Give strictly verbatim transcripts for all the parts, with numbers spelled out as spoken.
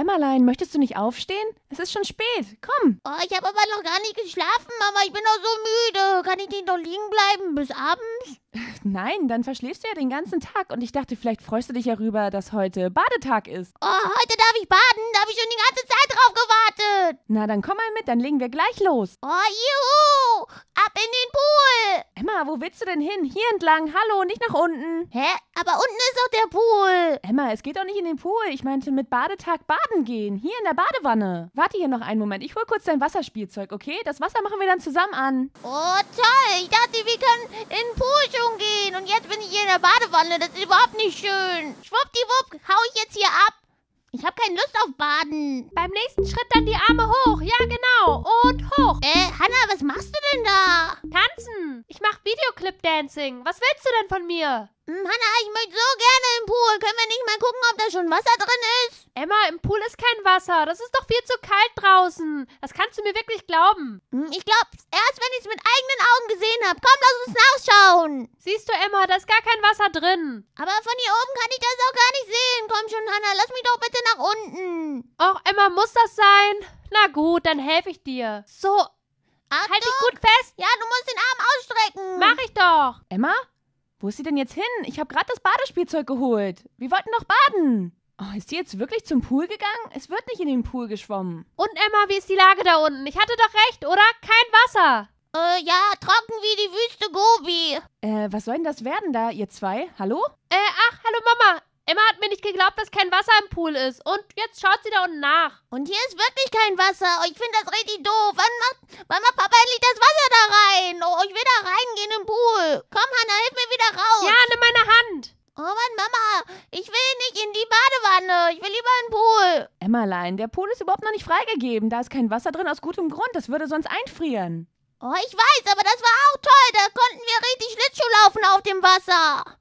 Emmerlein, möchtest du nicht aufstehen? Es ist schon spät. Komm. Oh, ich habe aber noch gar nicht geschlafen, Mama. Ich bin noch so müde. Kann ich nicht noch liegen bleiben bis abends? Nein, dann verschläfst du ja den ganzen Tag. Und ich dachte, vielleicht freust du dich ja rüber, dass heute Badetag ist. Oh, heute darf ich baden. Da habe ich schon die ganze Zeit drauf gewartet. Na, dann komm mal mit, dann legen wir gleich los. Oh, juhu. Ab in den Pool. Emma, wo willst du denn hin? Hier entlang. Hallo, nicht nach unten. Hä? Aber unten ist doch der Pool. Emma, es geht doch nicht in den Pool. Ich meinte mit Badetag baden gehen. Hier in der Badewanne. Warte hier noch einen Moment. Ich hol kurz dein Wasserspielzeug, okay? Das Wasser machen wir dann zusammen an. Oh, toll. Ich dachte, wir können in den Pool schon gehen. Und jetzt bin ich hier in der Badewanne. Das ist überhaupt nicht schön. Schwuppdiwupp, hau ich jetzt hier ab. Ich habe keine Lust auf Baden. Beim nächsten Schritt dann die Arme hoch. Ja, genau. Und hoch. Äh, Hannah, was machst du denn da? Tanzen. Ich mach Videoclip-Dancing. Was willst du denn von mir? Hm, Hannah, ich möchte so gerne im Pool. Können wir nicht mal gucken, ob da schon Wasser drin ist? Emma, im Pool ist kein Wasser. Das ist doch viel zu kalt draußen. Das kannst du mir wirklich glauben. Hm, ich glaube, erst wenn ich es mit eigenen Augen gesehen habe. Komm, lass uns nachschauen. Siehst du, Emma, da ist gar kein Wasser drin. Aber von hier oben kann ich das auch gar nicht sehen. Komm schon, Hannah, lass mich doch bitte nach unten. Och, Emma, muss das sein? Na gut, dann helfe ich dir. So, Achtung. halt dich gut fest. Ja, du musst den Arm ausstrecken. Mach ich doch. Emma? Wo ist sie denn jetzt hin? Ich habe gerade das Badespielzeug geholt. Wir wollten doch baden. Oh, ist sie jetzt wirklich zum Pool gegangen? Es wird nicht in den Pool geschwommen. Und Emma, wie ist die Lage da unten? Ich hatte doch recht, oder? Kein Wasser. Äh, ja, trocken wie die Wüste Gobi. Äh, was soll denn das werden da, ihr zwei? Hallo? Äh, ach, hallo Mama. Emma hat mir nicht geglaubt, dass kein Wasser im Pool ist. Und jetzt schaut sie da unten nach. Und hier ist wirklich kein Wasser. Oh, ich finde das richtig doof. Wann macht, wann macht Papa endlich das Wasser da rein? Oh, ich will da reingehen im Pool. Komm, Hannah, hilf mir wieder raus. Ja, nimm meine Hand. Oh Mann, Mama, ich will nicht in die Badewanne. Ich will lieber in den Pool. Emmerlein, der Pool ist überhaupt noch nicht freigegeben. Da ist kein Wasser drin aus gutem Grund. Das würde sonst einfrieren. Oh, ich weiß, aber das war auch toll. Da konnten wir richtig Schlittschuh laufen auf dem Wasser.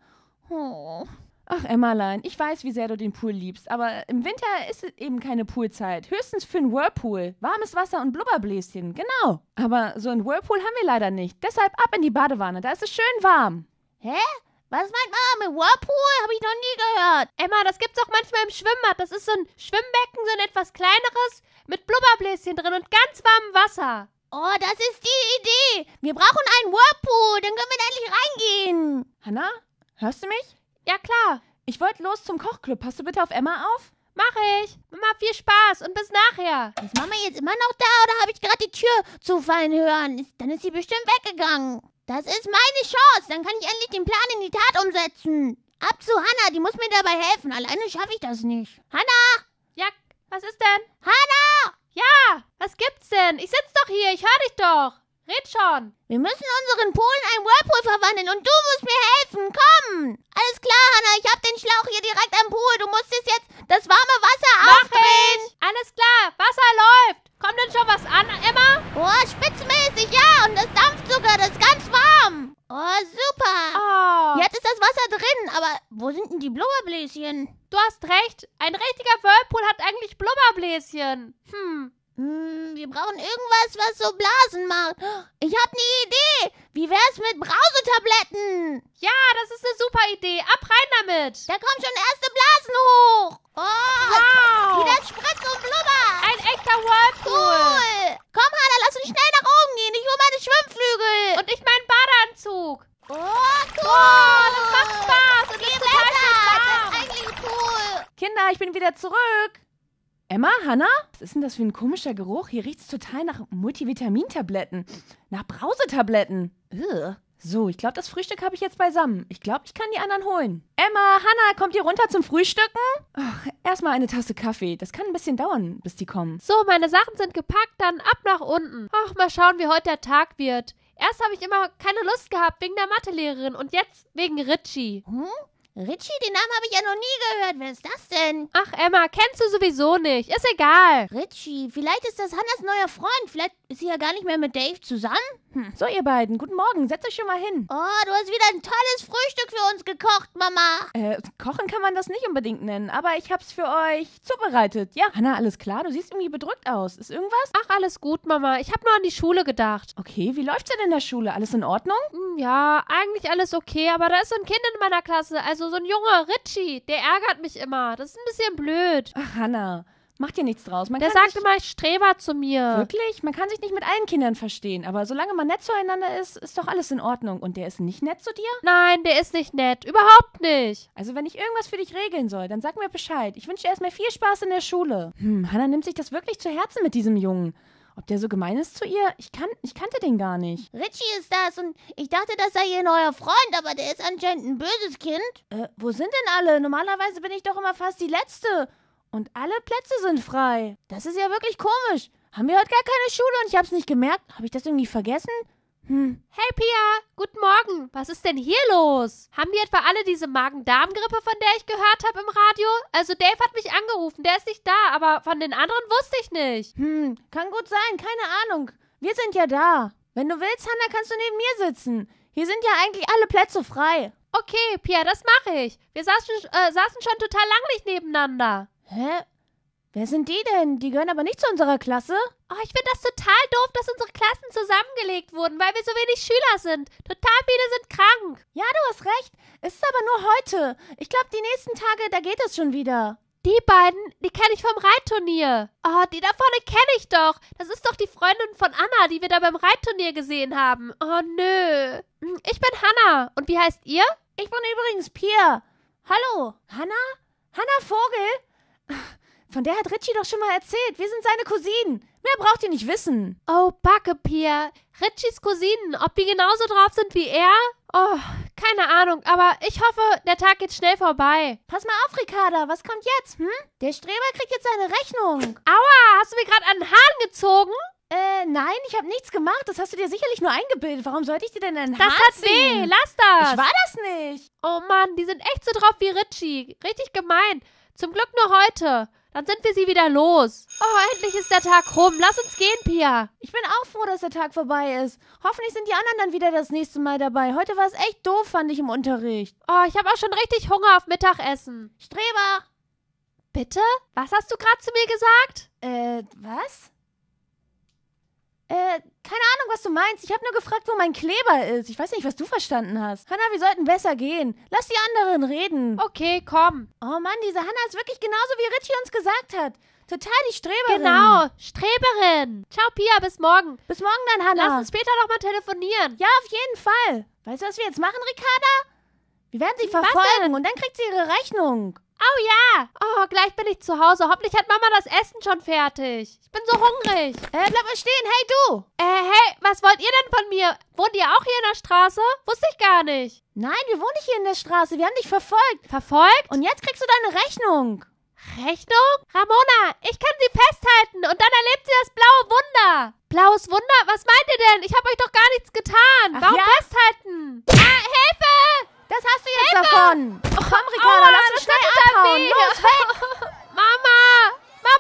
Oh. Ach, Emmerlein, ich weiß, wie sehr du den Pool liebst, aber im Winter ist es eben keine Poolzeit. Höchstens für einen Whirlpool. Warmes Wasser und Blubberbläschen, genau. Aber so einen Whirlpool haben wir leider nicht. Deshalb ab in die Badewanne, da ist es schön warm. Hä? Was meint Mama mit Whirlpool? Habe ich noch nie gehört. Emma, das gibt's auch manchmal im Schwimmbad. Das ist so ein Schwimmbecken, so ein etwas kleineres, mit Blubberbläschen drin und ganz warmem Wasser. Oh, das ist die Idee. Wir brauchen einen Whirlpool, dann können wir da endlich reingehen. Hanna, hörst du mich? Ja, klar. Ich wollte los zum Kochclub. Passt du bitte auf Emma auf? Mach ich. Mama, viel Spaß und bis nachher. Ist Mama jetzt immer noch da oder habe ich gerade die Tür zufallen hören? Ist, dann ist sie bestimmt weggegangen. Das ist meine Chance. Dann kann ich endlich den Plan in die Tat umsetzen. Ab zu Hannah, die muss mir dabei helfen. Alleine schaffe ich das nicht. Hannah! Ja, was ist denn? Hannah! Ja, was gibt's denn? Ich sitz doch hier, ich höre dich doch. Red schon. Wir müssen unseren Pool in einen Whirlpool verwandeln und du musst mir helfen. Komm! Alles klar, Hannah, ich hab den Schlauch hier direkt am Pool. Du musstest jetzt das warme Wasser Mach aufdrehen. ich. Alles klar, Wasser läuft. Kommt denn schon was an, Emma? Oh, spitzmäßig, ja. Und das dampft sogar, das ist ganz warm. Oh, super. Oh. Jetzt ist das Wasser drin, aber wo sind denn die Blubberbläschen? Du hast recht. Ein richtiger Whirlpool hat eigentlich Blubberbläschen. Hm. Hm, wir brauchen irgendwas, was so Blasen macht. Ich hab eine Idee. Wie wär's mit Brausetabletten? Ja, das ist eine super Idee. Ab rein damit. Da kommen schon erste Blasen hoch. Oh, Wow. wie das spritzt und blubbert. Ein echter Whirlpool. Cool. Komm, Hannah, lass uns schnell nach oben gehen. Ich hole meine Schwimmflügel. Und ich meinen Badeanzug. Oh, cool. Oh, das macht Spaß. Und Viel ist total besser. schön Das warm. ist eigentlich cool. Kinder, ich bin wieder zurück. Emma, Hanna? Was ist denn das für ein komischer Geruch? Hier riecht es total nach Multivitamintabletten. Nach Brausetabletten. Ugh. So, ich glaube, das Frühstück habe ich jetzt beisammen. Ich glaube, ich kann die anderen holen. Emma, Hanna, kommt ihr runter zum Frühstücken? Ach, erstmal eine Tasse Kaffee. Das kann ein bisschen dauern, bis die kommen. So, meine Sachen sind gepackt, dann ab nach unten. Ach, mal schauen, wie heute der Tag wird. Erst habe ich immer keine Lust gehabt wegen der Mathelehrerin und jetzt wegen Richie. Hm? Richie, den Namen habe ich ja noch nie gehört. Wer ist das denn? Ach, Emma, kennst du sowieso nicht. Ist egal. Richie, vielleicht ist das Hannas neuer Freund. Vielleicht ist sie ja gar nicht mehr mit Dave zusammen. Hm. So, ihr beiden, guten Morgen. Setzt euch schon mal hin. Oh, du hast wieder ein tolles Frühstück für uns gekocht, Mama. Äh, kochen kann man das nicht unbedingt nennen, aber ich hab's für euch zubereitet. Ja, Hanna, alles klar? Du siehst irgendwie bedrückt aus. Ist irgendwas? Ach, alles gut, Mama. Ich habe nur an die Schule gedacht. Okay, wie läuft's denn in der Schule? Alles in Ordnung? Hm, ja, eigentlich alles okay, aber da ist so ein Kind in meiner Klasse, also so ein Junge, Richie. Der ärgert mich immer. Das ist ein bisschen blöd. Ach, Hanna, Macht dir nichts draus. Man Der kann sagt sich, immer, ich Streber zu mir. wirklich? Man kann sich nicht mit allen Kindern verstehen. Aber solange man nett zueinander ist, ist doch alles in Ordnung. Und der ist nicht nett zu dir? Nein, der ist nicht nett. Überhaupt nicht. Also wenn ich irgendwas für dich regeln soll, dann sag mir Bescheid. Ich wünsche dir erstmal viel Spaß in der Schule. Hm, Hannah nimmt sich das wirklich zu Herzen mit diesem Jungen. Ob der so gemein ist zu ihr? Ich, kan ich kannte den gar nicht. Richie ist das und ich dachte, das sei ihr neuer Freund, aber der ist anscheinend ein böses Kind. Äh, wo sind denn alle? Normalerweise bin ich doch immer fast die Letzte. Und alle Plätze sind frei. Das ist ja wirklich komisch. Haben wir heute gar keine Schule und ich hab's nicht gemerkt? Habe ich das irgendwie vergessen? Hm. Hey Pia, guten Morgen. Was ist denn hier los? Haben die etwa alle diese Magen-Darm-Grippe, von der ich gehört habe im Radio? Also Dave hat mich angerufen, der ist nicht da, aber von den anderen wusste ich nicht. Hm, kann gut sein, keine Ahnung. Wir sind ja da. Wenn du willst, Hannah, kannst du neben mir sitzen. Hier sind ja eigentlich alle Plätze frei. Okay, Pia, das mache ich. Wir saßen, äh, saßen schon total lang nicht nebeneinander. Hä? Wer sind die denn? Die gehören aber nicht zu unserer Klasse. Oh, ich finde das total doof, dass unsere Klassen zusammengelegt wurden, weil wir so wenig Schüler sind. Total viele sind krank. Ja, du hast recht. Es ist aber nur heute. Ich glaube, die nächsten Tage, da geht es schon wieder. Die beiden, die kenne ich vom Reitturnier. Oh, die da vorne kenne ich doch. Das ist doch die Freundin von Anna, die wir da beim Reitturnier gesehen haben. Oh, nö. Ich bin Hannah. Und wie heißt ihr? Ich bin übrigens Pia. Hallo, Hannah? Hannah Vogel? Von der hat Richie doch schon mal erzählt. Wir sind seine Cousinen. Mehr braucht ihr nicht wissen. Oh, Backe, Pia. Richies Cousinen, ob die genauso drauf sind wie er? Oh, keine Ahnung, aber ich hoffe, der Tag geht schnell vorbei. Pass mal auf, Ricarda, was kommt jetzt, hm? Der Streber kriegt jetzt seine Rechnung. Aua, hast du mir gerade an den Haaren gezogen? Äh, nein, ich habe nichts gemacht. Das hast du dir sicherlich nur eingebildet. Warum sollte ich dir denn ein Das Haar hat ziehen? weh, lass das. Ich war das nicht. Oh Mann, die sind echt so drauf wie Richie. Richtig gemein. Zum Glück nur heute. Dann sind wir sie wieder los. Oh, endlich ist der Tag rum. Lass uns gehen, Pia. Ich bin auch froh, dass der Tag vorbei ist. Hoffentlich sind die anderen dann wieder das nächste Mal dabei. Heute war es echt doof, fand ich im Unterricht. Oh, ich habe auch schon richtig Hunger auf Mittagessen. Streber! Bitte? Was hast du gerade zu mir gesagt? Äh, was? Äh, keine Ahnung, was du meinst. Ich habe nur gefragt, wo mein Kleber ist. Ich weiß nicht, was du verstanden hast. Hannah, wir sollten besser gehen. Lass die anderen reden. Okay, komm. Oh Mann, diese Hannah ist wirklich genauso, wie Richie uns gesagt hat. Total die Streberin. Genau, Streberin. Ciao, Pia, bis morgen. Bis morgen dann, Hannah. Lass uns später noch mal telefonieren. Ja, auf jeden Fall. Weißt du, was wir jetzt machen, Ricarda? Wir werden sie verfolgen und dann kriegt sie ihre Rechnung. Oh ja. Oh, gleich bin ich zu Hause. Hoffentlich hat Mama das Essen schon fertig. Ich bin so hungrig. Äh, bleib mal stehen. Hey, du. Äh, hey, was wollt ihr denn von mir? Wohnt ihr auch hier in der Straße? Wusste ich gar nicht. Nein, wir wohnen nicht hier in der Straße. Wir haben dich verfolgt. Verfolgt? Und jetzt kriegst du deine Rechnung. Rechnung? Ramona, ich kann sie festhalten und dann erlebt sie das blaue Wunder. Blaues Wunder? Was meint ihr denn? Ich habe euch doch gar nichts getan. Ach Warum ja? festhalten? Ah, Hilfe! Das hast du jetzt Hilfe! davon. Oh, komm, Ricarda, Aua, lass uns das schnell tut total abhauen. weh. Los, weg. Mama!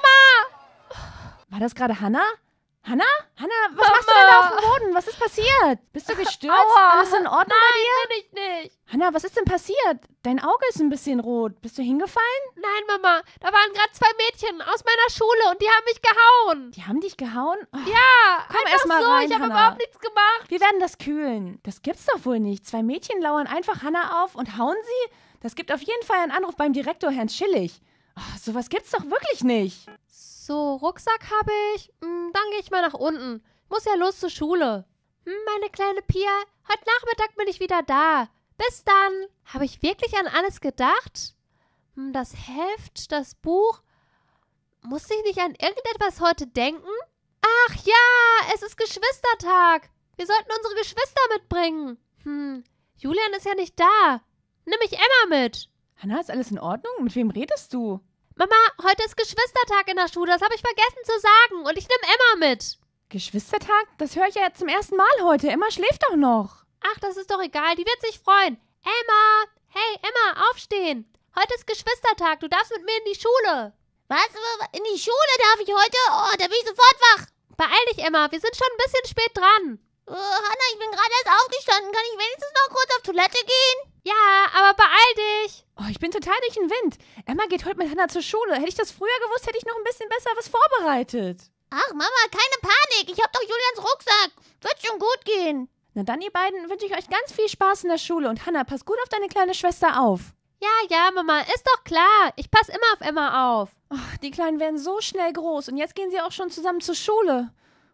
Mama! War das gerade Hannah? Hannah? Hannah, was Mama. machst du denn da auf dem Boden? Was ist passiert? Bist du gestürzt? Aua. Alles in Ordnung bei dir? Nein, bin ich nicht. Hannah, was ist denn passiert? Dein Auge ist ein bisschen rot. Bist du hingefallen? Nein, Mama, da waren gerade zwei Mädchen aus meiner Schule und die haben mich gehauen. Die haben dich gehauen? Oh, Ja, Komm einfach erst mal so. rein, ich habe Hannah. überhaupt nichts gemacht. wir werden das kühlen. Das gibt's doch wohl nicht. Zwei Mädchen lauern einfach Hannah auf und hauen sie? Das gibt auf jeden Fall einen Anruf beim Direktor, Herrn Schillig. Oh, sowas gibt's doch wirklich nicht. So, Rucksack habe ich. Hm, dann gehe ich mal nach unten. Muss ja los zur Schule. Hm, meine kleine Pia, heute Nachmittag bin ich wieder da. Bis dann. Habe ich wirklich an alles gedacht? Hm, das Heft, das Buch. Musste ich nicht an irgendetwas heute denken? Ach ja, es ist Geschwistertag. Wir sollten unsere Geschwister mitbringen. Hm, Julian ist ja nicht da. Nimm ich Emma mit. Hannah, ist alles in Ordnung? Mit wem redest du? Mama, heute ist Geschwistertag in der Schule. Das habe ich vergessen zu sagen. Und ich nehme Emma mit. Geschwistertag? Das höre ich ja jetzt zum ersten Mal heute. Emma schläft doch noch. Ach, das ist doch egal. Die wird sich freuen. Emma! Hey, Emma, aufstehen. Heute ist Geschwistertag. Du darfst mit mir in die Schule. Was? In die Schule darf ich heute? Oh, da bin ich sofort wach. Beeil dich, Emma. Wir sind schon ein bisschen spät dran. Uh, Hannah, ich bin gerade erst aufgestanden. Kann ich wenigstens noch kurz auf Toilette gehen? Ja, aber beeil dich. Oh, ich bin total durch den Wind. Emma geht heute mit Hannah zur Schule. Hätte ich das früher gewusst, hätte ich noch ein bisschen besser was vorbereitet. Ach, Mama, keine Panik. Ich hab doch Julians Rucksack. Wird schon gut gehen. Na dann, ihr beiden, wünsche ich euch ganz viel Spaß in der Schule. Und Hannah, pass gut auf deine kleine Schwester auf. Ja, ja, Mama, ist doch klar. Ich passe immer auf Emma auf. Ach, die Kleinen werden so schnell groß und jetzt gehen sie auch schon zusammen zur Schule.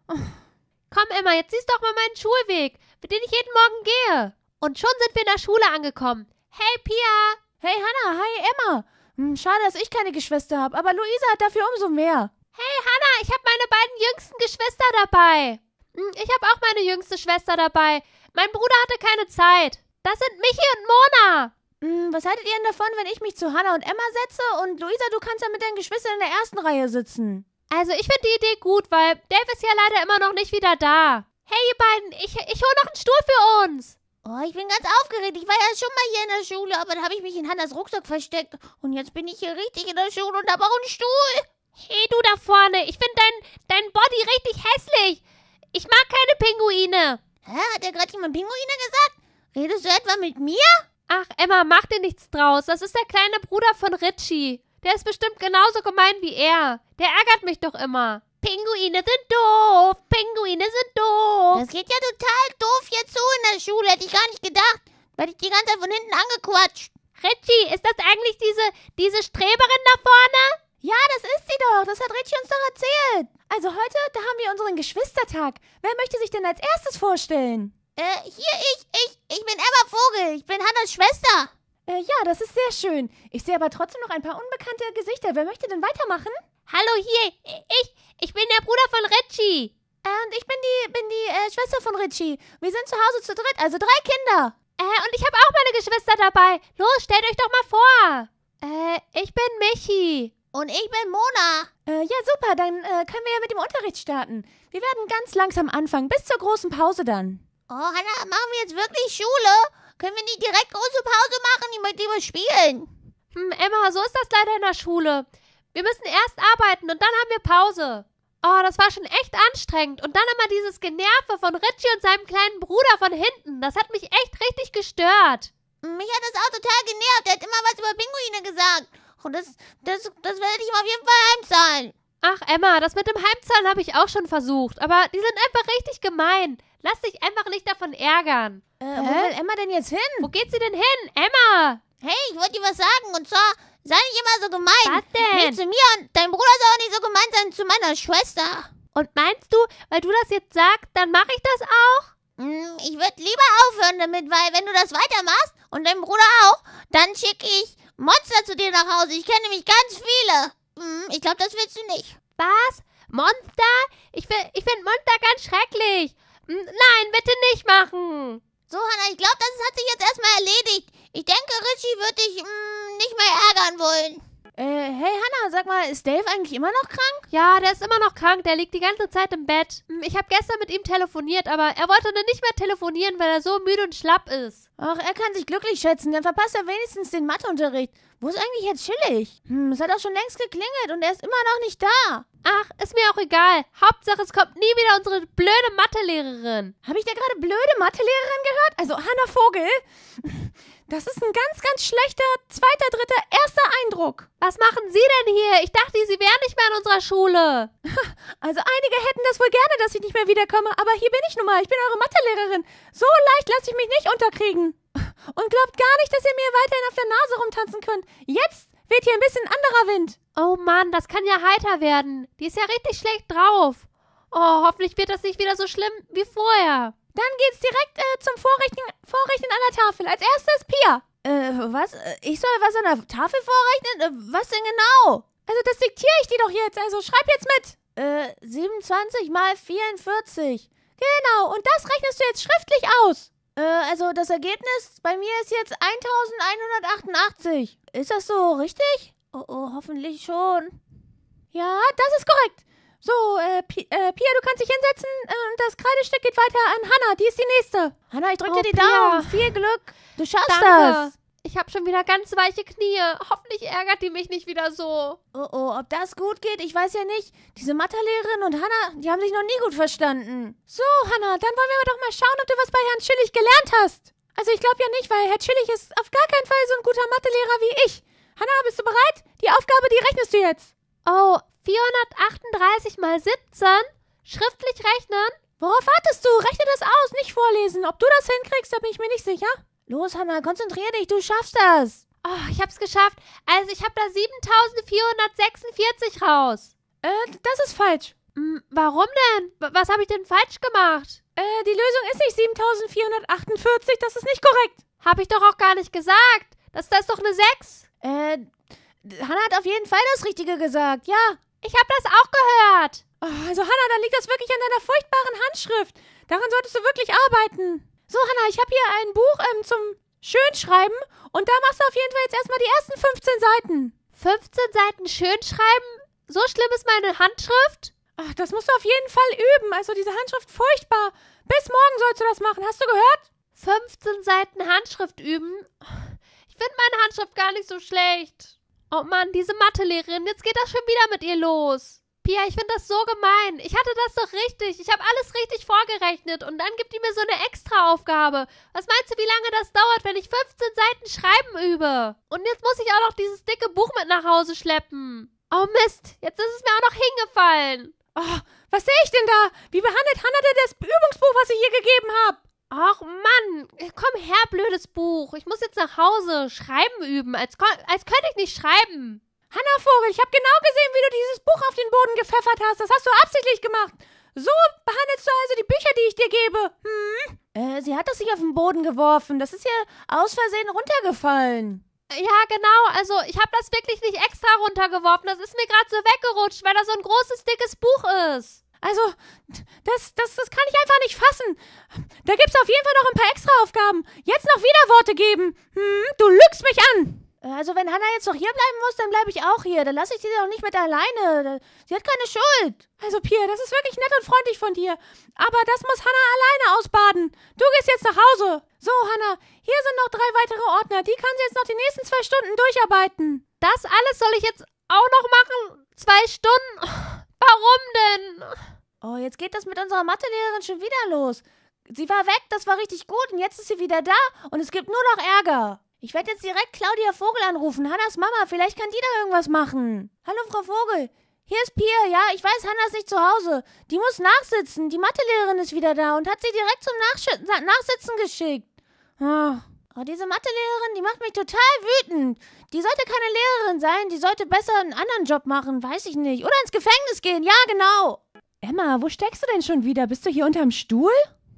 Komm, Emma, jetzt siehst du doch mal meinen Schulweg, für den ich jeden Morgen gehe. Und schon sind wir in der Schule angekommen. Hey, Pia. Hey, Hannah, hi, Emma. Hm, schade, dass ich keine Geschwister habe, aber Luisa hat dafür umso mehr. Hey, Hannah, ich habe meine beiden jüngsten Geschwister dabei. Hm, Ich habe auch meine jüngste Schwester dabei. Mein Bruder hatte keine Zeit. Das sind Michi und Mona. Hm, was haltet ihr denn davon, wenn ich mich zu Hannah und Emma setze und Luisa, du kannst ja mit deinen Geschwistern in der ersten Reihe sitzen? Also, ich finde die Idee gut, weil Dave ist ja leider immer noch nicht wieder da. Hey, ihr beiden, ich, ich hole noch einen Stuhl für uns. Oh, ich bin ganz aufgeregt. Ich war ja schon mal hier in der Schule, aber da habe ich mich in Hannas Rucksack versteckt. Und jetzt bin ich hier richtig in der Schule und habe auch einen Stuhl. Hey, du da vorne, ich finde dein, dein Body richtig hässlich. Ich mag keine Pinguine. Hä, hat der gerade jemand Pinguine gesagt? Redest du etwa mit mir? Ach, Emma, mach dir nichts draus. Das ist der kleine Bruder von Richie. Der ist bestimmt genauso gemein wie er. Der ärgert mich doch immer. Pinguine sind doof. Pinguine sind doof. Das geht ja total doof jetzt so in der Schule. Hätte ich gar nicht gedacht. Werde ich die ganze Zeit von hinten angequatscht. Richie, ist das eigentlich diese, diese Streberin da vorne? Ja, das ist sie doch. Das hat Richie uns doch erzählt. Also heute, da haben wir unseren Geschwistertag. Wer möchte sich denn als erstes vorstellen? Äh, hier ich, ich, ich bin Emma Vogel. Ich bin Hannas Schwester. Äh, ja, das ist sehr schön. Ich sehe aber trotzdem noch ein paar unbekannte Gesichter. Wer möchte denn weitermachen? Hallo, hier, ich, ich bin der Bruder von Richie. Äh, und ich bin die, bin die äh, Schwester von Richie. Wir sind zu Hause zu dritt, also drei Kinder. Äh, und ich habe auch meine Geschwister dabei. Los, stellt euch doch mal vor. Äh, ich bin Michi. Und ich bin Mona. Äh, ja, super, dann äh, können wir ja mit dem Unterricht starten. Wir werden ganz langsam anfangen, bis zur großen Pause dann. Oh, Hannah, machen wir jetzt wirklich Schule? Können wir nicht direkt große Pause machen? Ich möchte lieber spielen. Hm, Emma, so ist das leider in der Schule. Wir müssen erst arbeiten und dann haben wir Pause. Oh, das war schon echt anstrengend. Und dann immer dieses Generve von Richie und seinem kleinen Bruder von hinten. Das hat mich echt richtig gestört. Mich hat das auch total genervt. Er hat immer was über Pinguine gesagt. Und das, das, das werde ich ihm auf jeden Fall heimzahlen. Ach, Emma, das mit dem Heimzahlen habe ich auch schon versucht. Aber die sind einfach richtig gemein. Lass dich einfach nicht davon ärgern. Äh, wo will Emma denn jetzt hin? Wo geht sie denn hin? Emma! Hey, ich wollte dir was sagen. Und zwar, sei nicht immer so gemein. Was denn? Nicht zu mir und dein Bruder soll auch nicht so gemein sein zu meiner Schwester. Und meinst du, weil du das jetzt sagst, dann mache ich das auch? Hm, ich würde lieber aufhören damit, weil wenn du das weitermachst und dein Bruder auch, dann schicke ich Monster zu dir nach Hause. Ich kenne nämlich ganz viele. Hm, ich glaube, das willst du nicht. Was? Monster? Ich, fi- ich finde Monster ganz schrecklich. Hm, Nein, bitte nicht machen. So, Hannah, ich glaube, das hat sich jetzt erstmal erledigt. Ich denke, Richie wird dich hm, nicht mehr ärgern wollen. Äh, hey Hannah, sag mal, ist Dave eigentlich immer noch krank? Ja, der ist immer noch krank. Der liegt die ganze Zeit im Bett. Hm, Ich habe gestern mit ihm telefoniert, aber er wollte dann nicht mehr telefonieren, weil er so müde und schlapp ist. Ach, er kann sich glücklich schätzen, dann verpasst er wenigstens den Matheunterricht. Wo ist eigentlich jetzt Chillig? Hm, es hat auch schon längst geklingelt und er ist immer noch nicht da. Ach, ist mir auch egal. Hauptsache, es kommt nie wieder unsere blöde Mathelehrerin. Habe ich da gerade blöde Mathelehrerin gehört? Also Hannah Vogel. Das ist ein ganz, ganz schlechter zweiter, dritter, erster Eindruck. Was machen Sie denn hier? Ich dachte, Sie wären nicht mehr in unserer Schule. Also einige hätten das wohl gerne, dass ich nicht mehr wiederkomme, aber hier bin ich nun mal. Ich bin eure Mathelehrerin. So leicht lasse ich mich nicht unterkriegen. Und glaubt gar nicht, dass ihr mir weiterhin auf der Nase rumtanzen könnt. Jetzt weht hier ein bisschen anderer Wind. Oh Mann, das kann ja heiter werden. Die ist ja richtig schlecht drauf. Oh, hoffentlich wird das nicht wieder so schlimm wie vorher. Dann geht's direkt äh, zum Vorrechnen, Vorrechnen an der Tafel. Als erstes Pia. Äh, was? Äh, Ich soll was an der Tafel vorrechnen? Äh, was denn genau? Also das diktiere ich dir doch jetzt. Also schreib jetzt mit. Äh, siebenundzwanzig mal vierundvierzig. Genau, und das rechnest du jetzt schriftlich aus. Äh, also das Ergebnis bei mir ist jetzt eintausendeinhundertachtundachtzig. Ist das so richtig? Oh, oh, hoffentlich schon. Ja, das ist korrekt. So, äh, Pi äh, Pia, du kannst dich hinsetzen äh, und das Kreidestück geht weiter an Hannah. Die ist die nächste. Hannah, ich drück Oh, dir die Pia. Daumen. Viel Glück. Du schaffst Danke. das. Ich habe schon wieder ganz weiche Knie. Hoffentlich ärgert die mich nicht wieder so. Oh, oh, ob das gut geht, ich weiß ja nicht. Diese Mathelehrerin und Hannah, die haben sich noch nie gut verstanden. So, Hannah, dann wollen wir doch mal schauen, ob du was bei Herrn Schillig gelernt hast. Also ich glaube ja nicht, weil Herr Schillig ist auf gar keinen Fall so ein guter Mathelehrer wie ich. Hannah, bist du bereit? Die Aufgabe, die rechnest du jetzt. Oh, vierhundertachtunddreißig mal siebzehn? Schriftlich rechnen? Worauf wartest du? Rechne das aus, nicht vorlesen. Ob du das hinkriegst, da bin ich mir nicht sicher. Los, Hannah, konzentrier dich, du schaffst das. Oh, ich hab's geschafft. Also ich hab da siebentausendvierhundertsechsundvierzig raus. Äh, das ist falsch. Hm, warum denn? W- Was habe ich denn falsch gemacht? Äh, die Lösung ist nicht siebentausendvierhundertachtundvierzig, das ist nicht korrekt. Hab ich doch auch gar nicht gesagt. Das, das ist doch eine sechs. Äh, Hannah hat auf jeden Fall das Richtige gesagt, ja. Ich hab das auch gehört. Oh, also Hannah, dann liegt das wirklich an deiner furchtbaren Handschrift. Daran solltest du wirklich arbeiten. So, Hannah, ich habe hier ein Buch ähm, zum Schönschreiben und da machst du auf jeden Fall jetzt erstmal die ersten fünfzehn Seiten. fünfzehn Seiten schönschreiben? So schlimm ist meine Handschrift? Ach, das musst du auf jeden Fall üben. Also diese Handschrift furchtbar. Bis morgen sollst du das machen. Hast du gehört? fünfzehn Seiten Handschrift üben? Ich finde meine Handschrift gar nicht so schlecht. Oh Mann, diese Mathelehrerin, jetzt geht das schon wieder mit ihr los. Pia, ich finde das so gemein. Ich hatte das doch richtig. Ich habe alles richtig vorgerechnet und dann gibt die mir so eine Extraaufgabe. Was meinst du, wie lange das dauert, wenn ich fünfzehn Seiten Schreiben übe? Und jetzt muss ich auch noch dieses dicke Buch mit nach Hause schleppen. Oh Mist, jetzt ist es mir auch noch hingefallen. Oh, was sehe ich denn da? Wie behandelt Hannah denn das Übungsbuch, was ich ihr gegeben habe? Ach Mann, komm her, blödes Buch. Ich muss jetzt nach Hause Schreiben üben, als, ko- als könnte ich nicht schreiben. Hannah Vogel, ich habe genau gesehen, wie du dieses Buch auf den Boden gepfeffert hast. Das hast du absichtlich gemacht. So behandelst du also die Bücher, die ich dir gebe. Hm? Äh, sie hat das nicht auf den Boden geworfen. Das ist ja aus Versehen runtergefallen. Ja, genau. Also, ich habe das wirklich nicht extra runtergeworfen. Das ist mir gerade so weggerutscht, weil da so ein großes, dickes Buch ist. Also, das, das, das kann ich einfach nicht fassen. Da gibt's auf jeden Fall noch ein paar Extraaufgaben. Jetzt noch Widerworte geben. Hm, du lügst mich an. Äh, Also wenn Hannah jetzt noch hier bleiben muss, dann bleibe ich auch hier. Dann lasse ich sie doch nicht mit alleine. Sie hat keine Schuld. Also, Pia, das ist wirklich nett und freundlich von dir. Aber das muss Hannah alleine ausbaden. Du gehst jetzt nach Hause. So, Hannah, hier sind noch drei weitere Ordner. Die kann sie jetzt noch die nächsten zwei Stunden durcharbeiten. Das alles soll ich jetzt auch noch machen? Zwei Stunden? Warum denn? Oh, jetzt geht das mit unserer Mathelehrerin schon wieder los. Sie war weg, das war richtig gut und jetzt ist sie wieder da und es gibt nur noch Ärger. Ich werde jetzt direkt Claudia Vogel anrufen, Hannas Mama, vielleicht kann die da irgendwas machen. Hallo, Frau Vogel. Hier ist Pia, ja, ich weiß, Hannah ist nicht zu Hause. Die muss nachsitzen, die Mathelehrerin ist wieder da und hat sie direkt zum Nachsch- Na- Nachsitzen geschickt. Oh. Oh, diese Mathelehrerin, die macht mich total wütend. Die sollte keine Lehrerin sein, die sollte besser einen anderen Job machen, weiß ich nicht. Oder ins Gefängnis gehen, ja, genau. Emma, wo steckst du denn schon wieder? Bist du hier unterm Stuhl?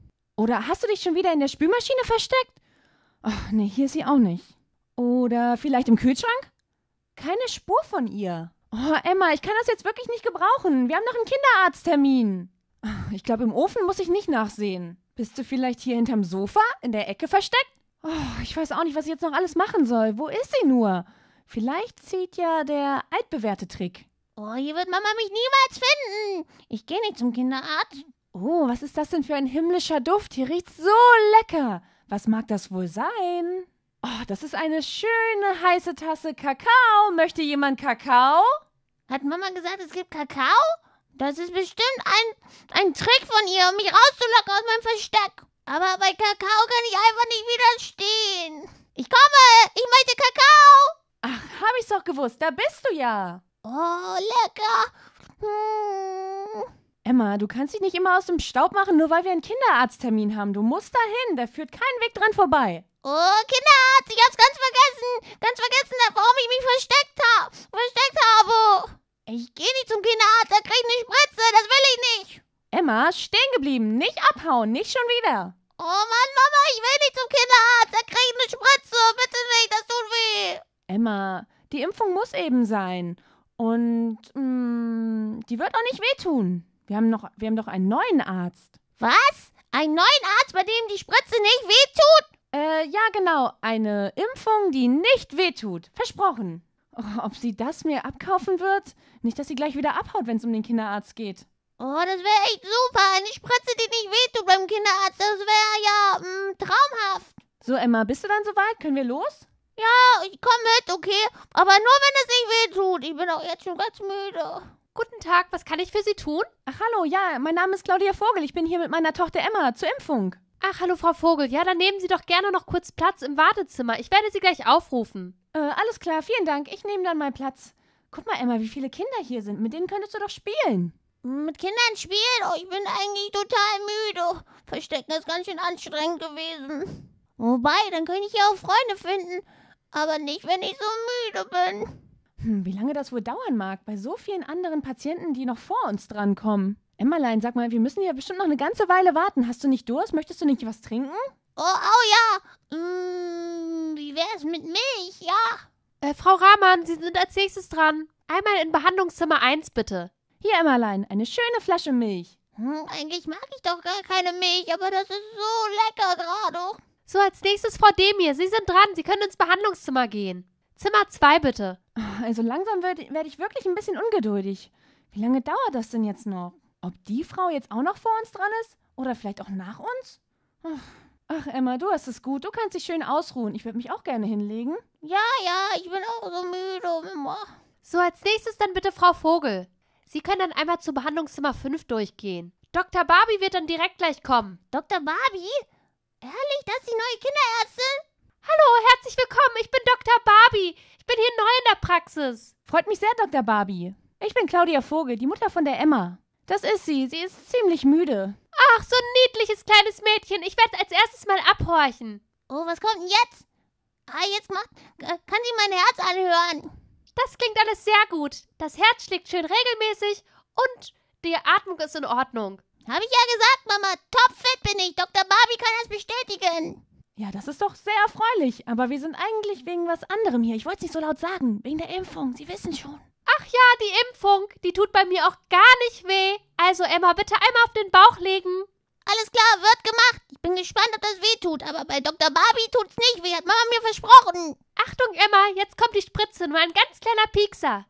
Oder hast du dich schon wieder in der Spülmaschine versteckt? Ach, nee, hier ist sie auch nicht. Oder vielleicht im Kühlschrank? Keine Spur von ihr. Oh, Emma, ich kann das jetzt wirklich nicht gebrauchen. Wir haben noch einen Kinderarzttermin. Ach, ich glaube, im Ofen muss ich nicht nachsehen. Bist du vielleicht hier hinterm Sofa, in der Ecke versteckt? Oh, ich weiß auch nicht, was ich jetzt noch alles machen soll. Wo ist sie nur? Vielleicht zieht ja der altbewährte Trick. Oh, hier wird Mama mich niemals finden. Ich gehe nicht zum Kinderarzt. Oh, was ist das denn für ein himmlischer Duft? Hier riecht's so lecker. Was mag das wohl sein? Oh, das ist eine schöne heiße Tasse Kakao. Möchte jemand Kakao? Hat Mama gesagt, es gibt Kakao? Das ist bestimmt ein, ein Trick von ihr, um mich rauszulocken aus meinem Versteck. Aber bei Kakao kann ich einfach nicht widerstehen. Ich komme, ich möchte Kakao. Ach, hab ich's doch gewusst. Da bist du ja. Oh, lecker. Hm. Emma, du kannst dich nicht immer aus dem Staub machen, nur weil wir einen Kinderarzttermin haben. Du musst dahin. Da führt kein Weg dran vorbei. Oh, Kinderarzt, ich hab's ganz vergessen. Ganz vergessen, warum ich mich versteckt habe. Versteckt habe. Ich gehe nicht zum Kinderarzt, da krieg ich eine Spritze. Das will ich nicht. Emma, stehen geblieben. Nicht abhauen. Nicht schon wieder. Oh Mann, Mama, ich will nicht zum Kinderarzt. Da krieg ich eine Spritze. Bitte nicht, das tut weh. Emma, die Impfung muss eben sein. Und mh, die wird auch nicht wehtun. Wir haben, noch, wir haben doch einen neuen Arzt. Was? Einen neuen Arzt, bei dem die Spritze nicht wehtut? Äh, ja genau. Eine Impfung, die nicht wehtut. Versprochen. Oh, ob sie das mir abkaufen wird? Nicht, dass sie gleich wieder abhaut, wenn es um den Kinderarzt geht. Oh, das wäre echt super. Eine Spritze, die nicht wehtut beim Kinderarzt. Das wäre ja mh, traumhaft. So, Emma, bist du dann soweit? Können wir los? Ja, ich komme mit, okay? Aber nur, wenn es nicht wehtut. Ich bin auch jetzt schon ganz müde. Guten Tag, was kann ich für Sie tun? Ach, hallo, ja, mein Name ist Claudia Vogel. Ich bin hier mit meiner Tochter Emma zur Impfung. Ach, hallo Frau Vogel. Ja, dann nehmen Sie doch gerne noch kurz Platz im Wartezimmer. Ich werde Sie gleich aufrufen. Äh, alles klar, vielen Dank. Ich nehme dann mal Platz. Guck mal, Emma, wie viele Kinder hier sind. Mit denen könntest du doch spielen. Mit Kindern spielen? Oh, ich bin eigentlich total müde. Verstecken ist ganz schön anstrengend gewesen. Wobei, dann könnte ich ja auch Freunde finden. Aber nicht, wenn ich so müde bin. Hm, wie lange das wohl dauern mag, bei so vielen anderen Patienten, die noch vor uns drankommen. Emmerlein, sag mal, wir müssen hier bestimmt noch eine ganze Weile warten. Hast du nicht Durst? Möchtest du nicht was trinken? Oh, au ja. Mm, wie wär's mit Milch? Ja. Äh, Frau Rahmann, Sie sind als nächstes dran. Einmal in Behandlungszimmer eins, bitte. Hier, Emmerlein, eine schöne Flasche Milch. Hm, eigentlich mag ich doch gar keine Milch, aber das ist so lecker gerade. So, als nächstes Frau Demir. Sie sind dran. Sie können ins Behandlungszimmer gehen. Zimmer zwei, bitte. Also langsam werde werd ich wirklich ein bisschen ungeduldig. Wie lange dauert das denn jetzt noch? Ob die Frau jetzt auch noch vor uns dran ist? Oder vielleicht auch nach uns? Ach, ach Emma, du hast es gut. Du kannst dich schön ausruhen. Ich würde mich auch gerne hinlegen. Ja, ja, ich bin auch so müde immer. So, als nächstes dann bitte Frau Vogel. Sie können dann einmal zu Behandlungszimmer fünf durchgehen. Doktor Barbie wird dann direkt gleich kommen. Doktor Barbie? Ehrlich, das ist die neue Kinderärztin? Hallo, herzlich willkommen. Ich bin Doktor Barbie. Ich bin hier neu in der Praxis. Freut mich sehr, Doktor Barbie. Ich bin Claudia Vogel, die Mutter von der Emma. Das ist sie. Sie ist ziemlich müde. Ach, so ein niedliches kleines Mädchen. Ich werde als erstes mal abhorchen. Oh, was kommt denn jetzt? Ah, jetzt macht... Kann sie mein Herz anhören? Das klingt alles sehr gut. Das Herz schlägt schön regelmäßig und die Atmung ist in Ordnung. Habe ich ja gesagt, Mama. Topfit bin ich. Doktor Barbie kann das bestätigen. Ja, das ist doch sehr erfreulich. Aber wir sind eigentlich wegen was anderem hier. Ich wollte es nicht so laut sagen. Wegen der Impfung. Sie wissen schon. Ach ja, die Impfung. Die tut bei mir auch gar nicht weh. Also Emma, bitte einmal auf den Bauch legen. Alles klar, wird gemacht. Ich bin gespannt, ob das weh tut. Aber bei Doktor Barbie tut's nicht weh. Hat Mama mir versprochen. Achtung, Emma, jetzt kommt die Spritze. Nur ein ganz kleiner Piekser.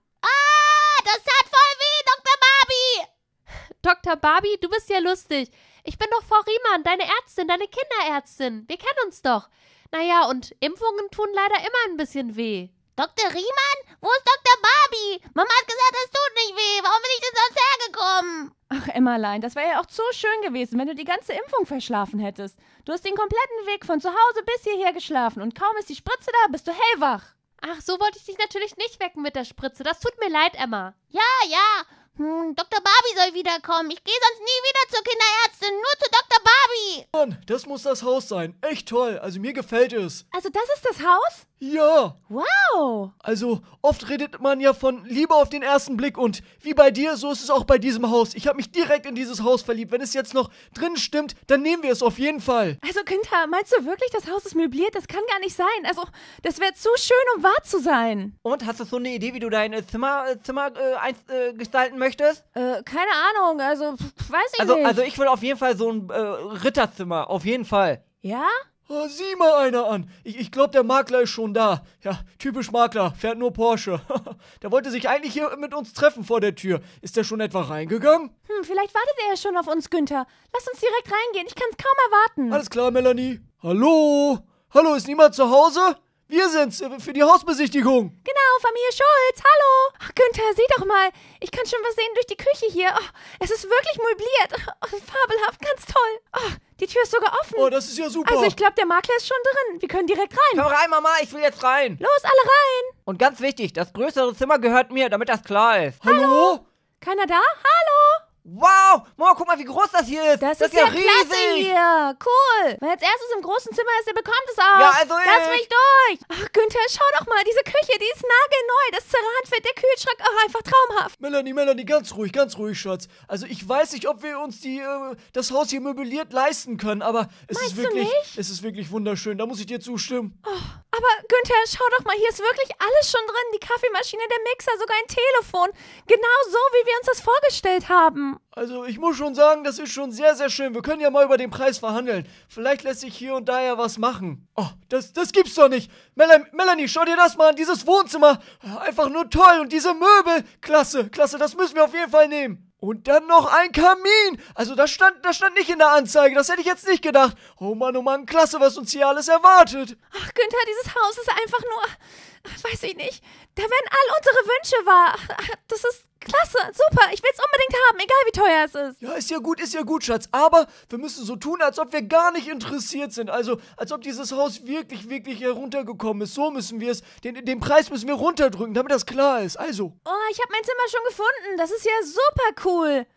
Ah, das tat voll weh, Doktor Barbie. Doktor Barbie, du bist ja lustig. Ich bin doch Frau Riemann, deine Ärztin, deine Kinderärztin. Wir kennen uns doch. Naja, und Impfungen tun leider immer ein bisschen weh. Doktor Riemann? Wo ist Doktor Barbie? Mama hat gesagt, das tut nicht weh. Warum bin ich denn sonst hergekommen? Ach, Emmerlein, das wäre ja auch so schön gewesen, wenn du die ganze Impfung verschlafen hättest. Du hast den kompletten Weg von zu Hause bis hierher geschlafen und kaum ist die Spritze da, bist du hellwach. Ach, so wollte ich dich natürlich nicht wecken mit der Spritze. Das tut mir leid, Emma. Ja, ja. Hm, Doktor Barbie soll wiederkommen. Ich gehe sonst nie wieder zur Kinderärztin, nur zu Doktor Barbie. Mann, das muss das Haus sein. Echt toll. Also mir gefällt es. Also das ist das Haus? Ja. Wow. Also oft redet man ja von Liebe auf den ersten Blick und wie bei dir, so ist es auch bei diesem Haus. Ich habe mich direkt in dieses Haus verliebt. Wenn es jetzt noch drin stimmt, dann nehmen wir es auf jeden Fall. Also Günther, meinst du wirklich, das Haus ist möbliert? Das kann gar nicht sein. Also das wäre zu schön, um wahr zu sein. Und, hast du so eine Idee, wie du dein äh, Zimmer, äh, Zimmer äh, eins, äh, gestalten möchtest? Äh, keine Ahnung. Also pf, weiß ich Also, nicht. also ich will auf jeden Fall so ein äh, Ritterzimmer. Auf jeden Fall. Ja? Oh, sieh mal einer an. Ich, ich glaube, der Makler ist schon da. Ja, typisch Makler, fährt nur Porsche. Der wollte sich eigentlich hier mit uns treffen vor der Tür. Ist der schon etwa reingegangen? Hm, vielleicht wartet er ja schon auf uns, Günther. Lass uns direkt reingehen. Ich kann es kaum erwarten. Alles klar, Melanie. Hallo? Hallo, ist niemand zu Hause? Wir sind's, äh, für die Hausbesichtigung. Genau, Familie Schulz, hallo. Ach, Günther, sieh doch mal. Ich kann schon was sehen durch die Küche hier. Oh, es ist wirklich möbliert. Oh, fabelhaft, ganz toll. Oh, die Tür ist sogar offen. Oh, das ist ja super. Also ich glaube, der Makler ist schon drin. Wir können direkt rein. Komm rein, Mama, ich will jetzt rein. Los, alle rein. Und ganz wichtig, das größere Zimmer gehört mir, damit das klar ist. Hallo? Keiner da? Hallo. Wow, Mama, guck mal, wie groß das hier ist. Das, das ist ja klasse hier. Cool. Wer als erstes im großen Zimmer ist, der bekommt es auch. Ja, also Lass ich. mich durch. Ach, Günther, schau doch mal. Diese Küche, die ist nagelneu. Das Ceranfett, der Kühlschrank, oh, einfach traumhaft. Melanie, Melanie, ganz ruhig, ganz ruhig, Schatz. Also ich weiß nicht, ob wir uns die, äh, das Haus hier möbliert leisten können, aber es Meinst ist du wirklich, nicht? es ist wirklich wunderschön. Da muss ich dir zustimmen. Oh, aber Günther, schau doch mal, hier ist wirklich alles schon drin. Die Kaffeemaschine, der Mixer, sogar ein Telefon. Genau so, wie wir uns das vorgestellt haben. Also ich muss schon sagen, das ist schon sehr, sehr schön. Wir können ja mal über den Preis verhandeln. Vielleicht lässt sich hier und da ja was machen. Oh, das, das gibt's doch nicht. Mel Melanie, schau dir das mal an. Dieses Wohnzimmer. Einfach nur toll. Und diese Möbel. Klasse, klasse. Das müssen wir auf jeden Fall nehmen. Und dann noch ein Kamin. Also das stand, das stand nicht in der Anzeige. Das hätte ich jetzt nicht gedacht. Oh Mann, oh Mann, klasse, was uns hier alles erwartet. Ach, Günther, dieses Haus ist einfach nur, ach, weiß ich nicht, da werden all unsere Wünsche wahr. Ach, das ist klasse, super, ich will es unbedingt haben, egal wie teuer es ist. Ja, ist ja gut, ist ja gut, Schatz. Aber wir müssen so tun, als ob wir gar nicht interessiert sind. Also, als ob dieses Haus wirklich, wirklich heruntergekommen ist. So müssen wir es, den, den Preis müssen wir runterdrücken, damit das klar ist. Also. Oh, ich habe mein Zimmer schon gefunden, das ist ja super cool.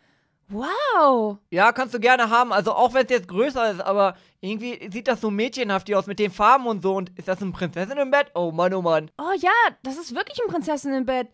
Wow. Ja, kannst du gerne haben. Also auch wenn es jetzt größer ist, aber irgendwie sieht das so mädchenhaft hier aus mit den Farben und so. Und ist das ein Prinzessinnenbett? Oh Mann, oh Mann. Oh ja, das ist wirklich ein Prinzessinnenbett.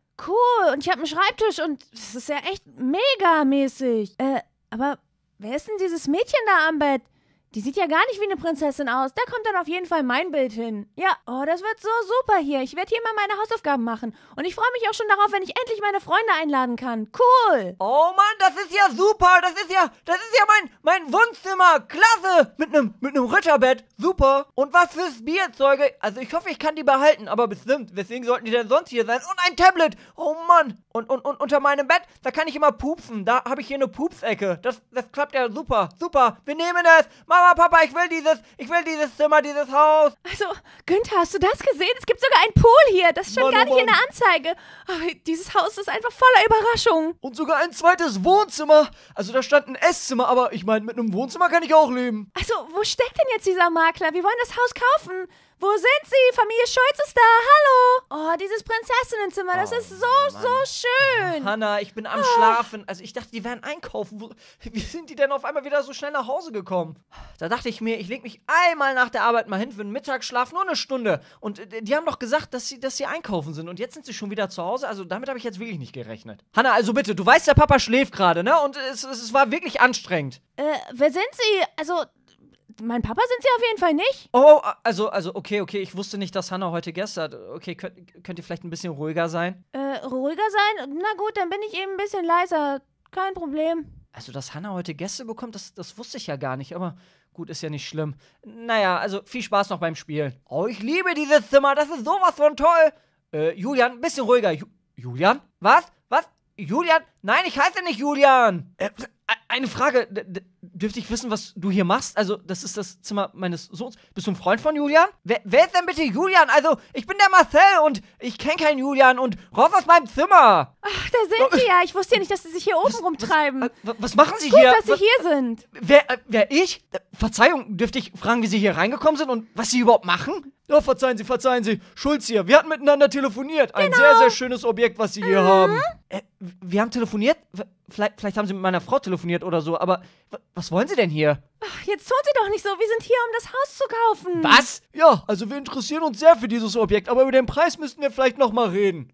Cool. Und ich habe einen Schreibtisch und das ist ja echt mega mäßig. Äh, aber wer ist denn dieses Mädchen da am Bett? Die sieht ja gar nicht wie eine Prinzessin aus. Da kommt dann auf jeden Fall mein Bild hin. Ja, oh, das wird so super hier. Ich werde hier mal meine Hausaufgaben machen. Und ich freue mich auch schon darauf, wenn ich endlich meine Freunde einladen kann. Cool. Oh Mann, das ist ja super. Das ist ja, das ist ja mein, mein Wohnzimmer. Klasse. Mit einem, mit einem Ritterbett. Super. Und was für Spielzeuge. Also ich hoffe, ich kann die behalten. Aber bestimmt. Weswegen sollten die denn sonst hier sein? Und ein Tablet. Oh Mann. Und, und, und unter meinem Bett, da kann ich immer pupsen. Da habe ich hier eine Pupsecke. Das, das klappt ja super. Super. Wir nehmen es. Mama, Papa, ich will dieses, ich will dieses Zimmer, dieses Haus. Also, Günther, hast du das gesehen? Es gibt sogar einen Pool hier. Das stand Mann, gar oh nicht in Mann. der Anzeige. Oh, dieses Haus ist einfach voller Überraschungen. Und sogar ein zweites Wohnzimmer. Also da stand ein Esszimmer, aber ich meine, mit einem Wohnzimmer kann ich auch leben. Also, wo steckt denn jetzt dieser Makler? Wir wollen das Haus kaufen. Wo sind Sie? Familie Scholz ist da. Hallo. Oh, dieses Prinzessinnenzimmer, das Oh, ist so, Mann. so schön. Hanna, ich bin am Schlafen. Also ich dachte, die wären einkaufen. Wo- Wie sind die denn auf einmal wieder so schnell nach Hause gekommen? Da dachte ich mir, ich leg mich einmal nach der Arbeit mal hin für einen Mittagsschlaf, nur eine Stunde. Und äh, die haben doch gesagt, dass sie, dass sie einkaufen sind. Und jetzt sind sie schon wieder zu Hause. Also damit habe ich jetzt wirklich nicht gerechnet. Hanna, also bitte, du weißt, der Papa schläft gerade, ne? Und es, es, es war wirklich anstrengend. Äh, wer sind Sie? Also, mein Papa sind Sie auf jeden Fall nicht. Oh, also, also, okay, okay. Ich wusste nicht, dass Hanna heute Gäste hat. Okay, könnt, könnt ihr vielleicht ein bisschen ruhiger sein? Äh, ruhiger sein? Na gut, dann bin ich eben ein bisschen leiser. Kein Problem. Also, dass Hanna heute Gäste bekommt, das, das wusste ich ja gar nicht, aber gut, ist ja nicht schlimm. Naja, also viel Spaß noch beim Spielen. Oh, ich liebe dieses Zimmer, das ist sowas von toll. Äh, Julian, ein bisschen ruhiger. Ju Julian? Was? Was? Julian? Nein, ich heiße nicht Julian. Äh, eine Frage, D d dürfte ich wissen, was du hier machst? Also, das ist das Zimmer meines Sohns. Bist du ein Freund von Julian? Wer, wer ist denn bitte Julian? Also, ich bin der Marcel und ich kenne keinen Julian und raus aus meinem Zimmer. Ach, da sind Sie ja. Ich wusste ja nicht, dass Sie sich hier oben rumtreiben. Äh, wa- was machen Sie Gut, hier? dass Sie Was- hier sind. Wer, äh, wer ich? Äh, Verzeihung, dürfte ich fragen, wie Sie hier reingekommen sind und was Sie überhaupt machen? Ja, verzeihen Sie, verzeihen Sie. Schulz hier. Wir hatten miteinander telefoniert. Ein Genau. sehr, sehr schönes Objekt, was Sie hier haben. Äh, wir haben telefoniert? V- Vielleicht, vielleicht haben Sie mit meiner Frau telefoniert oder so, aber w- was wollen Sie denn hier? Ach, jetzt tun Sie doch nicht so. Wir sind hier, um das Haus zu kaufen. Was? Ja, also wir interessieren uns sehr für dieses Objekt, aber über den Preis müssten wir vielleicht noch mal reden.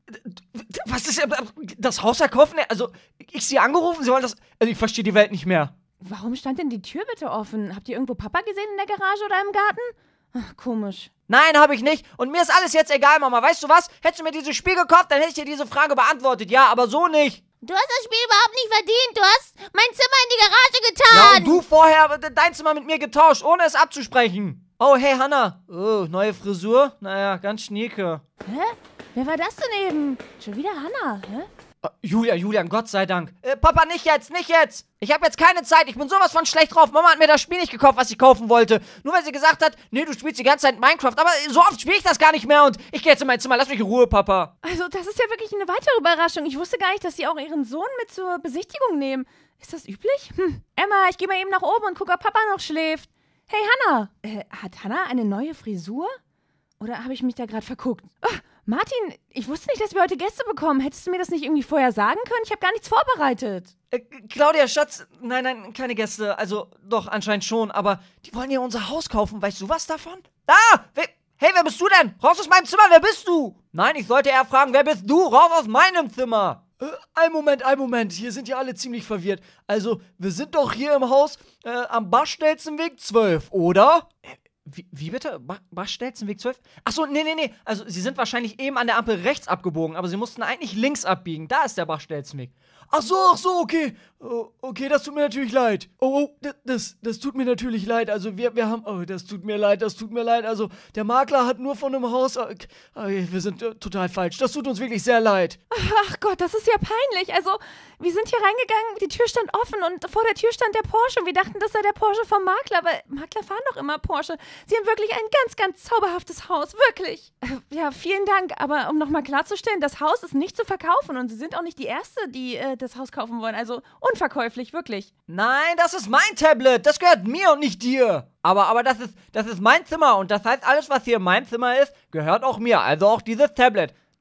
Was ist äh, das Haus verkaufen? Also, ich Sie angerufen, Sie wollen das. Also, ich verstehe die Welt nicht mehr. Warum stand denn die Tür bitte offen? Habt ihr irgendwo Papa gesehen in der Garage oder im Garten? Ach, komisch. Nein, habe ich nicht. Und mir ist alles jetzt egal, Mama. Weißt du was? Hättest du mir dieses Spiel gekauft, dann hätte ich dir diese Frage beantwortet. Ja, aber so nicht. Du hast das Spiel überhaupt nicht verdient. Du hast mein Zimmer in die Garage Ja, getan. und du vorher äh, dein Zimmer mit mir getauscht, ohne es abzusprechen. Oh, hey, Hanna. Oh, neue Frisur? Naja, ganz schnieke. Hä? Wer war das denn eben? Schon wieder Hannah, hä? Oh, Julia, Julian, Gott sei Dank. Äh, Papa, nicht jetzt, nicht jetzt. Ich habe jetzt keine Zeit. Ich bin sowas von schlecht drauf. Mama hat mir das Spiel nicht gekauft, was ich kaufen wollte. Nur weil sie gesagt hat, nee, du spielst die ganze Zeit Minecraft. Aber so oft spiele ich das gar nicht mehr. Und ich gehe jetzt in mein Zimmer. Lass mich in Ruhe, Papa. Also, das ist ja wirklich eine weitere Überraschung. Ich wusste gar nicht, dass Sie auch Ihren Sohn mit zur Besichtigung nehmen. Ist das üblich? Hm. Emma, ich gehe mal eben nach oben und gucke, ob Papa noch schläft. Hey, Hannah. Äh, hat Hannah eine neue Frisur? Oder habe ich mich da gerade verguckt? Ach, Martin, ich wusste nicht, dass wir heute Gäste bekommen. Hättest du mir das nicht irgendwie vorher sagen können? Ich habe gar nichts vorbereitet. Äh, Claudia, Schatz. Nein, nein, keine Gäste. Also, doch, anscheinend schon. Aber die wollen ja unser Haus kaufen. Weißt du was davon? Ah! We hey, wer bist du denn? Raus aus meinem Zimmer. Wer bist du? Nein, ich sollte eher fragen, wer bist du? Raus aus meinem Zimmer. Äh, ein Moment, ein Moment. Hier sind ja alle ziemlich verwirrt. Also, wir sind doch hier im Haus äh, am Barstelzenweg zwölf, oder? Wie, wie bitte? Ba Barstelzenweg zwölf? Achso, nee, nee, nee. Also, sie sind wahrscheinlich eben an der Ampel rechts abgebogen, aber sie mussten eigentlich links abbiegen. Da ist der Barstelzenweg. Ach so, ach so, okay. Oh, okay, das tut mir natürlich leid. Oh, oh, d- das, das tut mir natürlich leid. Also wir, wir haben, oh, das tut mir leid, das tut mir leid. Also der Makler hat nur von einem Haus, äh, äh, wir sind äh, total falsch. Das tut uns wirklich sehr leid. Ach Gott, das ist ja peinlich. Also, wir sind hier reingegangen, die Tür stand offen und vor der Tür stand der Porsche. Und wir dachten, das sei der Porsche vom Makler, weil Makler fahren doch immer Porsche. Sie haben wirklich ein ganz, ganz zauberhaftes Haus, wirklich. Äh, Ja, vielen Dank. Aber um nochmal klarzustellen, das Haus ist nicht zu verkaufen und Sie sind auch nicht die Erste, die äh, das Haus kaufen wollen. Also unverkäuflich, wirklich. Nein, das ist mein Tablet. Das gehört mir und nicht dir. Aber, aber das ist, das ist mein Zimmer und das heißt, alles, was hier in meinem Zimmer ist, gehört auch mir. Also auch dieses Tablet.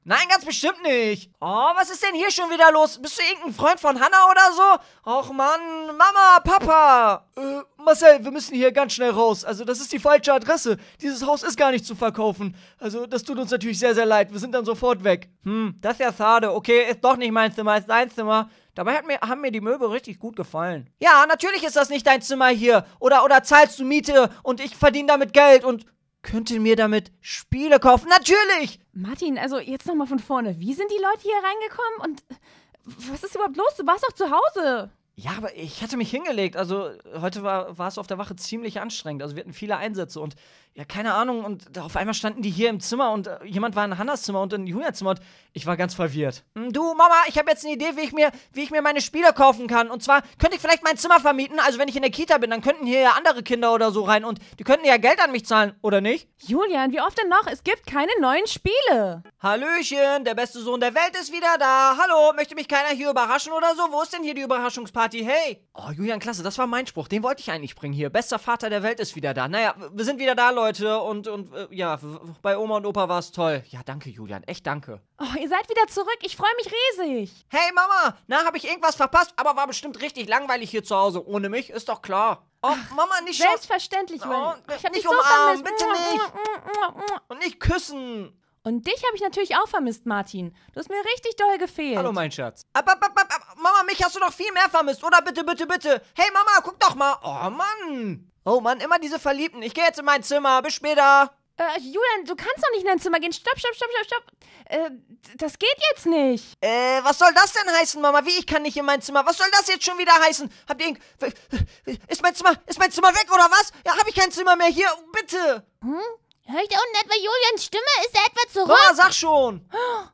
Nein, ganz bestimmt nicht. Oh, was ist denn hier schon wieder los? Bist du irgendein Freund von Hannah oder so? Och Mann, Mama, Papa. Äh, Marcel, wir müssen hier ganz schnell raus. Also, das ist die falsche Adresse. Dieses Haus ist gar nicht zu verkaufen. Also, das tut uns natürlich sehr, sehr leid. Wir sind dann sofort weg. Hm, das ist ja schade. Okay, ist doch nicht mein Zimmer, ist dein Zimmer. Dabei hat mir, haben mir die Möbel richtig gut gefallen. Ja, natürlich ist das nicht dein Zimmer hier. Oder, oder zahlst du Miete und ich verdiene damit Geld und könnte mir damit Spiele kaufen. Natürlich! Martin, also jetzt nochmal von vorne. Wie sind die Leute hier reingekommen und was ist überhaupt los? Du warst doch zu Hause. Ja, aber ich hatte mich hingelegt. Also, heute war, war es auf der Wache ziemlich anstrengend. Also, wir hatten viele Einsätze und ja, keine Ahnung. Und auf einmal standen die hier im Zimmer und äh, jemand war in Hannas Zimmer und in Julias Zimmer und ich war ganz verwirrt. Hm, du, Mama, ich habe jetzt eine Idee, wie ich, mir, wie ich mir meine Spiele kaufen kann. Und zwar könnte ich vielleicht mein Zimmer vermieten. Also, wenn ich in der Kita bin, dann könnten hier ja andere Kinder oder so rein und die könnten ja Geld an mich zahlen, oder nicht? Julian, wie oft denn noch? Es gibt keine neuen Spiele. Hallöchen, der beste Sohn der Welt ist wieder da. Hallo, möchte mich keiner hier überraschen oder so? Wo ist denn hier die Überraschungsparty? Hey! Oh, Julian, klasse, das war mein Spruch. Den wollte ich eigentlich bringen hier. Bester Vater der Welt ist wieder da. Naja, wir sind wieder da, Leute. Und, und äh, ja, bei Oma und Opa war es toll. Ja, danke, Julian. Echt danke. Oh, ihr seid wieder zurück. Ich freue mich riesig. Hey, Mama, na, habe ich irgendwas verpasst? Aber war bestimmt richtig langweilig hier zu Hause. Ohne mich, ist doch klar. Oh, Mama, nicht schon. Selbstverständlich, Julian. Oh, ich hab nicht dich so umarmen, vermisst. bitte nicht. Und nicht küssen. Und dich habe ich natürlich auch vermisst, Martin. Du hast mir richtig doll gefehlt. Hallo, mein Schatz. Ab, ab, ab, ab, ab. Mama, mich hast du doch viel mehr vermisst, oder? Bitte, bitte, bitte. Hey, Mama, guck doch mal. Oh, Mann. Oh, Mann, immer diese Verliebten. Ich gehe jetzt in mein Zimmer. Bis später. Äh, Julian, du kannst doch nicht in dein Zimmer gehen. Stopp, stopp, stopp, stopp, stopp. Äh, das geht jetzt nicht. Äh, was soll das denn heißen, Mama? Wie, ich kann nicht in mein Zimmer? Was soll das jetzt schon wieder heißen? Habt ihr... Ist mein Zimmer... Ist mein Zimmer weg, oder was? Ja, hab ich kein Zimmer mehr hier. Bitte. Hm? Hör ich da unten etwa Julians Stimme? Ist er etwa zurück? Mama, sag schon.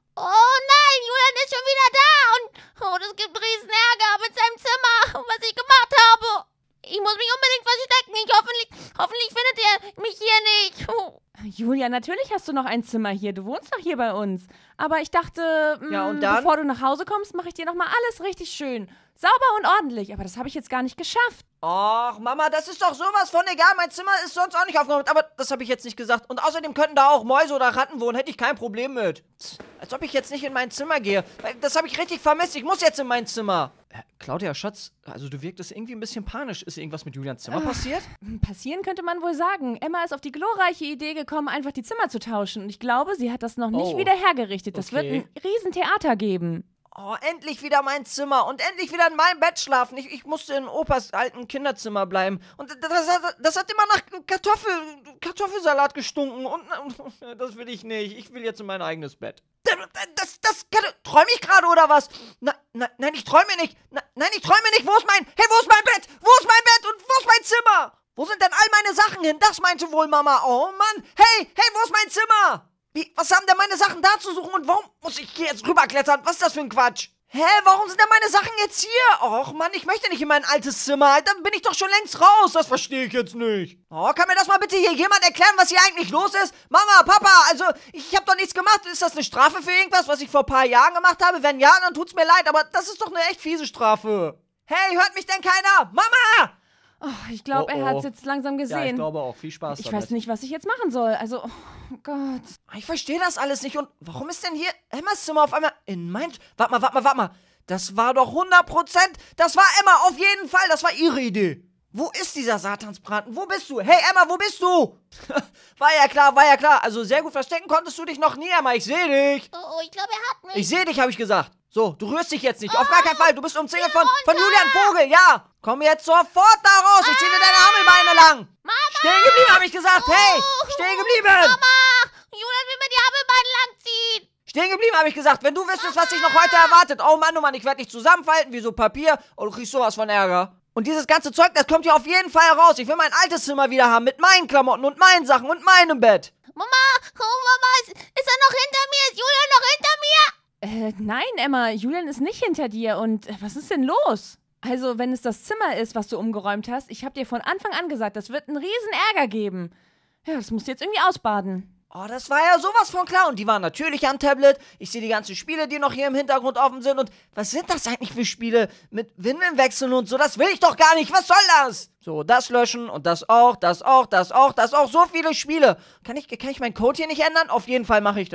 Oh nein, Julian ist schon wieder da und oh, das gibt riesen Ärger mit seinem Zimmer und was ich gemacht habe. Ich muss mich unbedingt verstecken. Ich hoffentlich, hoffentlich findet er mich hier nicht. Oh. Julian, natürlich hast du noch ein Zimmer hier. Du wohnst doch hier bei uns. Aber ich dachte, mh, Ja, und dann? bevor du nach Hause kommst, mache ich dir nochmal alles richtig schön. Sauber und ordentlich. Aber das habe ich jetzt gar nicht geschafft. Och, Mama, das ist doch sowas von egal. Mein Zimmer ist sonst auch nicht aufgeräumt. Aber das habe ich jetzt nicht gesagt. Und außerdem könnten da auch Mäuse oder Ratten wohnen. Hätte ich kein Problem mit. Als ob ich jetzt nicht in mein Zimmer gehe. Das habe ich richtig vermisst. Ich muss jetzt in mein Zimmer. Äh, Claudia, Schatz, also du wirktest irgendwie ein bisschen panisch. Ist irgendwas mit Julians Zimmer passiert? Passieren könnte man wohl sagen. Emma ist auf die glorreiche Idee gekommen, einfach die Zimmer zu tauschen. Und ich glaube, sie hat das noch nicht Oh. wieder hergerichtet. Das Okay. wird ein Riesentheater geben. Oh, endlich wieder mein Zimmer und endlich wieder in meinem Bett schlafen. Ich, ich musste in Opas alten Kinderzimmer bleiben. Und das, das, das hat immer nach Kartoffel, Kartoffelsalat gestunken. Und das will ich nicht. Ich will jetzt in mein eigenes Bett. Das, das, das träume ich gerade oder was? Na, na, nein, ich träume nicht. Na, nein, ich träume nicht. Wo ist mein, hey, wo ist mein Bett? Wo ist mein Bett und wo ist mein Zimmer? Wo sind denn all meine Sachen hin? Das meinte wohl Mama. Oh Mann. Hey, hey, wo ist mein Zimmer? Wie, was haben denn meine Sachen da zu suchen und warum muss ich hier jetzt rüberklettern? Was ist das für ein Quatsch? Hä, warum sind denn meine Sachen jetzt hier? Och Mann, ich möchte nicht in mein altes Zimmer. Dann bin ich doch schon längst raus. Das verstehe ich jetzt nicht. Oh, kann mir das mal bitte hier jemand erklären, was hier eigentlich los ist? Mama, Papa, also ich habe doch nichts gemacht. Ist das eine Strafe für irgendwas, was ich vor ein paar Jahren gemacht habe? Wenn ja, dann tut's mir leid, aber das ist doch eine echt fiese Strafe. Hey, hört mich denn keiner? Mama! Oh, ich glaube, Oh, er oh. hat es jetzt langsam gesehen. auch. Viel Spaß Ich weiß nicht, was ich jetzt machen soll. Also, oh Gott. Ich verstehe das alles nicht. Und warum ist denn hier Emmas Zimmer auf einmal in mein... Warte mal, warte mal, warte mal. Das war doch hundert Prozent... Das war Emma, auf jeden Fall. Das war ihre Idee. Wo ist dieser Satansbraten? Wo bist du? Hey, Emma, wo bist du? War ja klar, war ja klar. Also sehr gut verstecken konntest du dich noch nie, Emma. Ich sehe dich. Oh, ich glaube, er hat mich. Ich sehe dich, habe ich gesagt. So, du rührst dich jetzt nicht. Auf gar keinen Fall. Du bist umzingelt von, von Julian Vogel. Ja. Komm jetzt sofort da raus. Ich ziehe dir deine Hammelbeine lang. Mama! Stehen geblieben, habe ich gesagt. Hey, stehen geblieben. Mama! Julian will mir die Hammelbeine langziehen. Stehen geblieben, habe ich gesagt. Wenn du wüsstest, was dich noch heute erwartet. Oh Mann, oh Mann, ich werde dich zusammenfalten wie so Papier. Oh, du kriegst sowas von Ärger. Und dieses ganze Zeug, das kommt hier auf jeden Fall raus. Ich will mein altes Zimmer wieder haben. Mit meinen Klamotten und meinen Sachen und meinem Bett. Mama! Oh, Mama, ist, ist er noch hinter mir? Ist Julian noch hinter mir? Äh, nein, Emma, Julian ist nicht hinter dir. Und äh, was ist denn los? Also, wenn es das Zimmer ist, was du umgeräumt hast, ich habe dir von Anfang an gesagt, das wird einen riesen Ärger geben. Ja, das musst du jetzt irgendwie ausbaden. Oh, das war ja sowas von klar. Und die waren natürlich am Tablet. Ich sehe die ganzen Spiele, die noch hier im Hintergrund offen sind. Und was sind das eigentlich für Spiele? Mit Windeln wechseln und so. Das will ich doch gar nicht. Was soll das? So, das löschen und das auch, das auch, das auch, das auch. So viele Spiele. Kann ich, kann ich meinen Code hier nicht ändern? Auf jeden Fall mache ich das.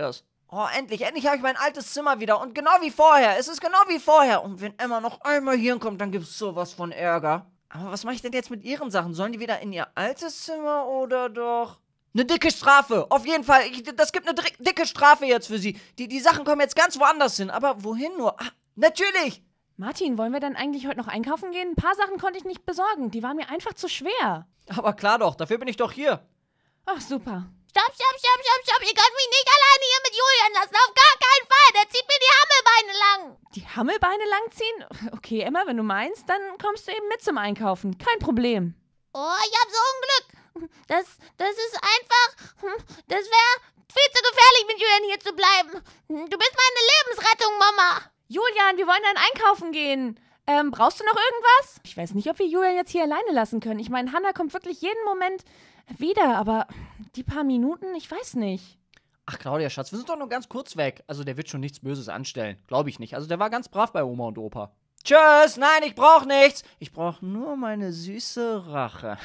Oh, endlich, endlich habe ich mein altes Zimmer wieder. Und genau wie vorher. Es ist genau wie vorher. Und wenn Emma noch einmal hier kommt, dann gibt's sowas von Ärger. Aber was mache ich denn jetzt mit ihren Sachen? Sollen die wieder in ihr altes Zimmer oder doch... Eine dicke Strafe. Auf jeden Fall. Ich, das gibt eine dicke Strafe jetzt für sie. Die, die Sachen kommen jetzt ganz woanders hin. Aber wohin nur? Ah, natürlich. Martin, wollen wir dann eigentlich heute noch einkaufen gehen? Ein paar Sachen konnte ich nicht besorgen. Die waren mir einfach zu schwer. Aber klar doch. Dafür bin ich doch hier. Ach, super. Stopp, stopp, stopp, stopp, stopp. Ihr könnt mich nicht alleine hier mit Julian lassen. Auf gar keinen Fall. Der zieht mir die Hammelbeine lang. Die Hammelbeine langziehen? Okay, Emma, wenn du meinst, dann kommst du eben mit zum Einkaufen. Kein Problem. Oh, ich hab so Unglück. Das, das ist einfach... hm, Das wäre viel zu gefährlich, mit Julian hier zu bleiben. Du bist meine Lebensrettung, Mama. Julian, wir wollen dann einkaufen gehen. Ähm, brauchst du noch irgendwas? Ich weiß nicht, ob wir Julian jetzt hier alleine lassen können. Ich meine, Hannah kommt wirklich jeden Moment wieder, aber die paar Minuten, ich weiß nicht. Ach, Claudia, Schatz, wir sind doch nur ganz kurz weg. Also, der wird schon nichts Böses anstellen. Glaube ich nicht. Also, der war ganz brav bei Oma und Opa. Tschüss, nein, ich brauch nichts. Ich brauch nur meine süße Rache.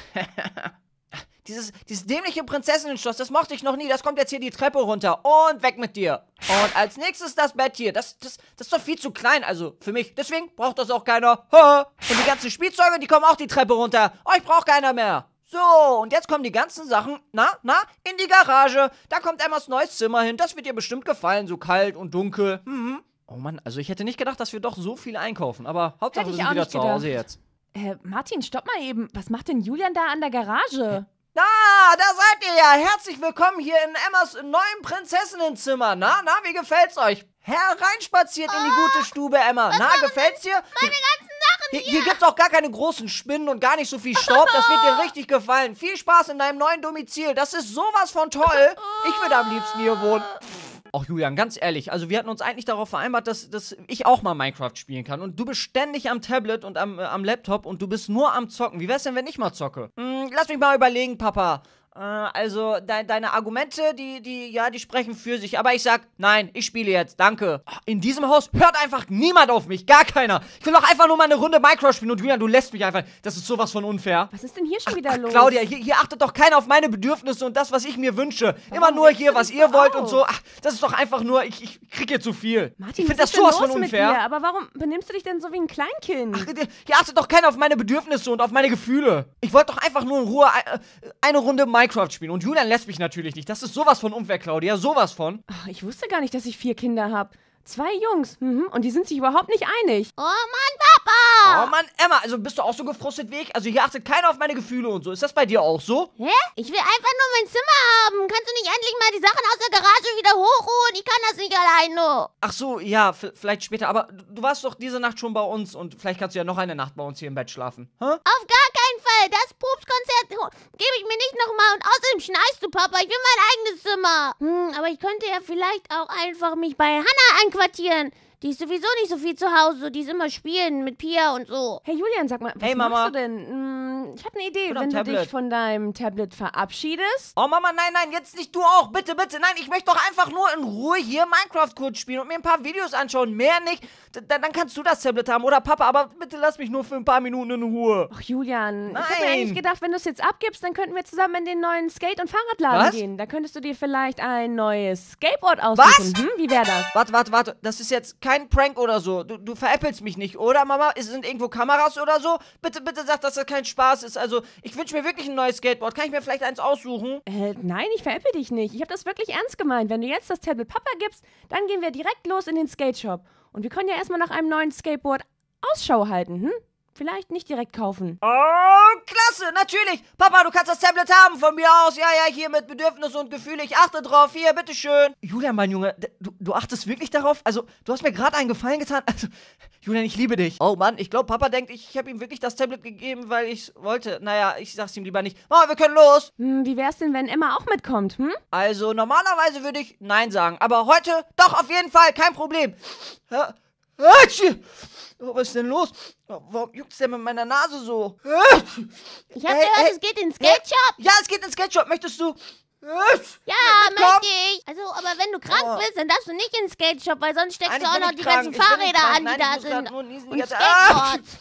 Dieses, dieses dämliche Prinzessinnenschloss, das mochte ich noch nie. Das kommt jetzt hier die Treppe runter. Und weg mit dir. Und als nächstes das Bett hier. Das, das, das ist doch viel zu klein, also für mich. Deswegen braucht das auch keiner. Ha. Und die ganzen Spielzeuge, die kommen auch die Treppe runter. Euch braucht keiner mehr. So, und jetzt kommen die ganzen Sachen, na, na, in die Garage. Da kommt Emmas neues Zimmer hin. Das wird ihr bestimmt gefallen, so kalt und dunkel. Mhm. Oh Mann, also ich hätte nicht gedacht, dass wir doch so viel einkaufen. Aber Hauptsache, wir sind wieder zu Hause jetzt. Äh, Martin, stopp mal eben. Was macht denn Julian da an der Garage? Na, da seid ihr ja. Herzlich willkommen hier in Emmas neuem Prinzessinnenzimmer. Na, na, wie gefällt's euch? Hereinspaziert in die gute Stube, Emma. Na, gefällt's dir? Meine ganzen Sachen Hier, hier. hier gibt's auch gar keine großen Spinnen und gar nicht so viel Staub. Das wird dir richtig gefallen. Viel Spaß in deinem neuen Domizil. Das ist sowas von toll. Ich würde am liebsten hier wohnen. Ach, Julian, ganz ehrlich, also wir hatten uns eigentlich darauf vereinbart, dass, dass ich auch mal Minecraft spielen kann. Und du bist ständig am Tablet und am, äh, am Laptop und du bist nur am Zocken. Wie wär's denn, wenn ich mal zocke? Hm, lass mich mal überlegen, Papa. Äh, also, de deine Argumente, die, die, ja, die sprechen für sich. Aber ich sag, nein, ich spiele jetzt, danke. Ach, in diesem Haus hört einfach niemand auf mich, gar keiner. Ich will doch einfach nur mal eine Runde Minecraft spielen und Julian, du lässt mich einfach. Das ist sowas von unfair. Was ist denn hier schon wieder Ach, los? Claudia, hier, hier achtet doch keiner auf meine Bedürfnisse und das, was ich mir wünsche. Immer nur regst hier, du was dich ihr so wollt auf? und so. Ach, das ist doch einfach nur, ich, ich krieg hier zu viel. Martin, ich finde was das ist denn sowas von los mit unfair. dir? Aber warum benimmst du dich denn so wie ein Kleinkind? Ach, hier achtet doch keiner auf meine Bedürfnisse und auf meine Gefühle. Ich wollte doch einfach nur in Ruhe äh, eine Runde Minecraft spielen. Und Julian lässt mich natürlich nicht. Das ist sowas von unfair, Claudia. Sowas von. Ach, ich wusste gar nicht, dass ich vier Kinder habe. Zwei Jungs. Mhm. Und die sind sich überhaupt nicht einig. Oh Mann, Papa. Oh Mann, Emma, also bist du auch so gefrustet wie ich? Also hier achtet keiner auf meine Gefühle und so. Ist das bei dir auch so? Hä? Ich will einfach nur mein Zimmer haben. Kannst du nicht endlich mal die Sachen aus der Garage wieder hochholen? Ich kann das nicht alleine. Ach so, ja, f- vielleicht später. Aber du du warst doch diese Nacht schon bei uns und vielleicht kannst du ja noch eine Nacht bei uns hier im Bett schlafen. Hä? Auf gar keinen Fall. Das Pupskonzert ho- gebe ich mir nicht nochmal. Und außerdem schneist du, Papa. Ich will mein eigenes Zimmer. Hm, aber ich könnte ja vielleicht auch einfach mich bei Hannah einquartieren. Die ist sowieso nicht so viel zu Hause. Die ist immer spielen mit Pia und so. Hey Julian, sag mal, was Hey, Mama. machst du denn? Hm, ich habe eine Idee. Oder Wenn am du Tablet. dich von deinem Tablet verabschiedest. Oh Mama, nein, nein, jetzt nicht du auch. Bitte, bitte. Nein, ich möchte doch einfach nur in Ruhe hier Minecraft kurz spielen und mir ein paar Videos anschauen. Mehr nicht. D dann, dann kannst du das Tablet haben oder Papa, aber bitte lass mich nur für ein paar Minuten in Ruhe. Ach Julian, ich habe mir Nein. eigentlich gedacht, wenn du es jetzt abgibst, dann könnten wir zusammen in den neuen Skate- und Fahrradladen Was? gehen. Da könntest du dir vielleicht ein neues Skateboard aussuchen. Was? Hm? Wie wäre das? Warte, warte, warte. Das ist jetzt kein Prank oder so. Du, du veräppelst mich nicht, oder, Mama? Es sind irgendwo Kameras oder so? Bitte, bitte sag, dass das kein Spaß ist. Also, ich wünsche mir wirklich ein neues Skateboard. Kann ich mir vielleicht eins aussuchen? Äh, nein, ich veräppel dich nicht. Ich habe das wirklich ernst gemeint. Wenn du jetzt das Tablet Papa gibst, dann gehen wir direkt los in den Skate Shop. Und wir können ja erstmal nach einem neuen Skateboard Ausschau halten, hm? Vielleicht nicht direkt kaufen. Oh, klasse, natürlich. Papa, du kannst das Tablet haben von mir aus. Ja, ja, hier mit Bedürfnisse und Gefühle. Ich achte drauf. Hier, bitteschön. Julian, mein Junge, d- du, du achtest wirklich darauf? Also, du hast mir gerade einen Gefallen getan. Also, Julian, ich liebe dich. Oh Mann, ich glaube, Papa denkt, ich habe ihm wirklich das Tablet gegeben, weil ich es wollte. Naja, ich sag's ihm lieber nicht. Mama, wir können los. Hm, wie wär's denn, wenn Emma auch mitkommt, hm? Also, normalerweise würde ich Nein sagen. Aber heute, doch, auf jeden Fall, kein Problem. Ja. Hatschi! Oh, was ist denn los? Oh, warum juckt's denn mit meiner Nase so? Hatschi! Ich habe Hey, gehört, hey, es geht in den Skate Shop. Ja, es geht ins Skate Shop. Möchtest du? Hatschi! Ja, Komm. möchte ich. Also, aber wenn du krank Oh. bist, dann darfst du nicht in den Skate Shop, weil sonst steckst Nein, du ich auch bin noch nicht die krank. ganzen Ich bin nicht Fahrräder krank. an, die Nein, da ich muss grad sind. nur niesen die Und ganze- Skateboards. Ah!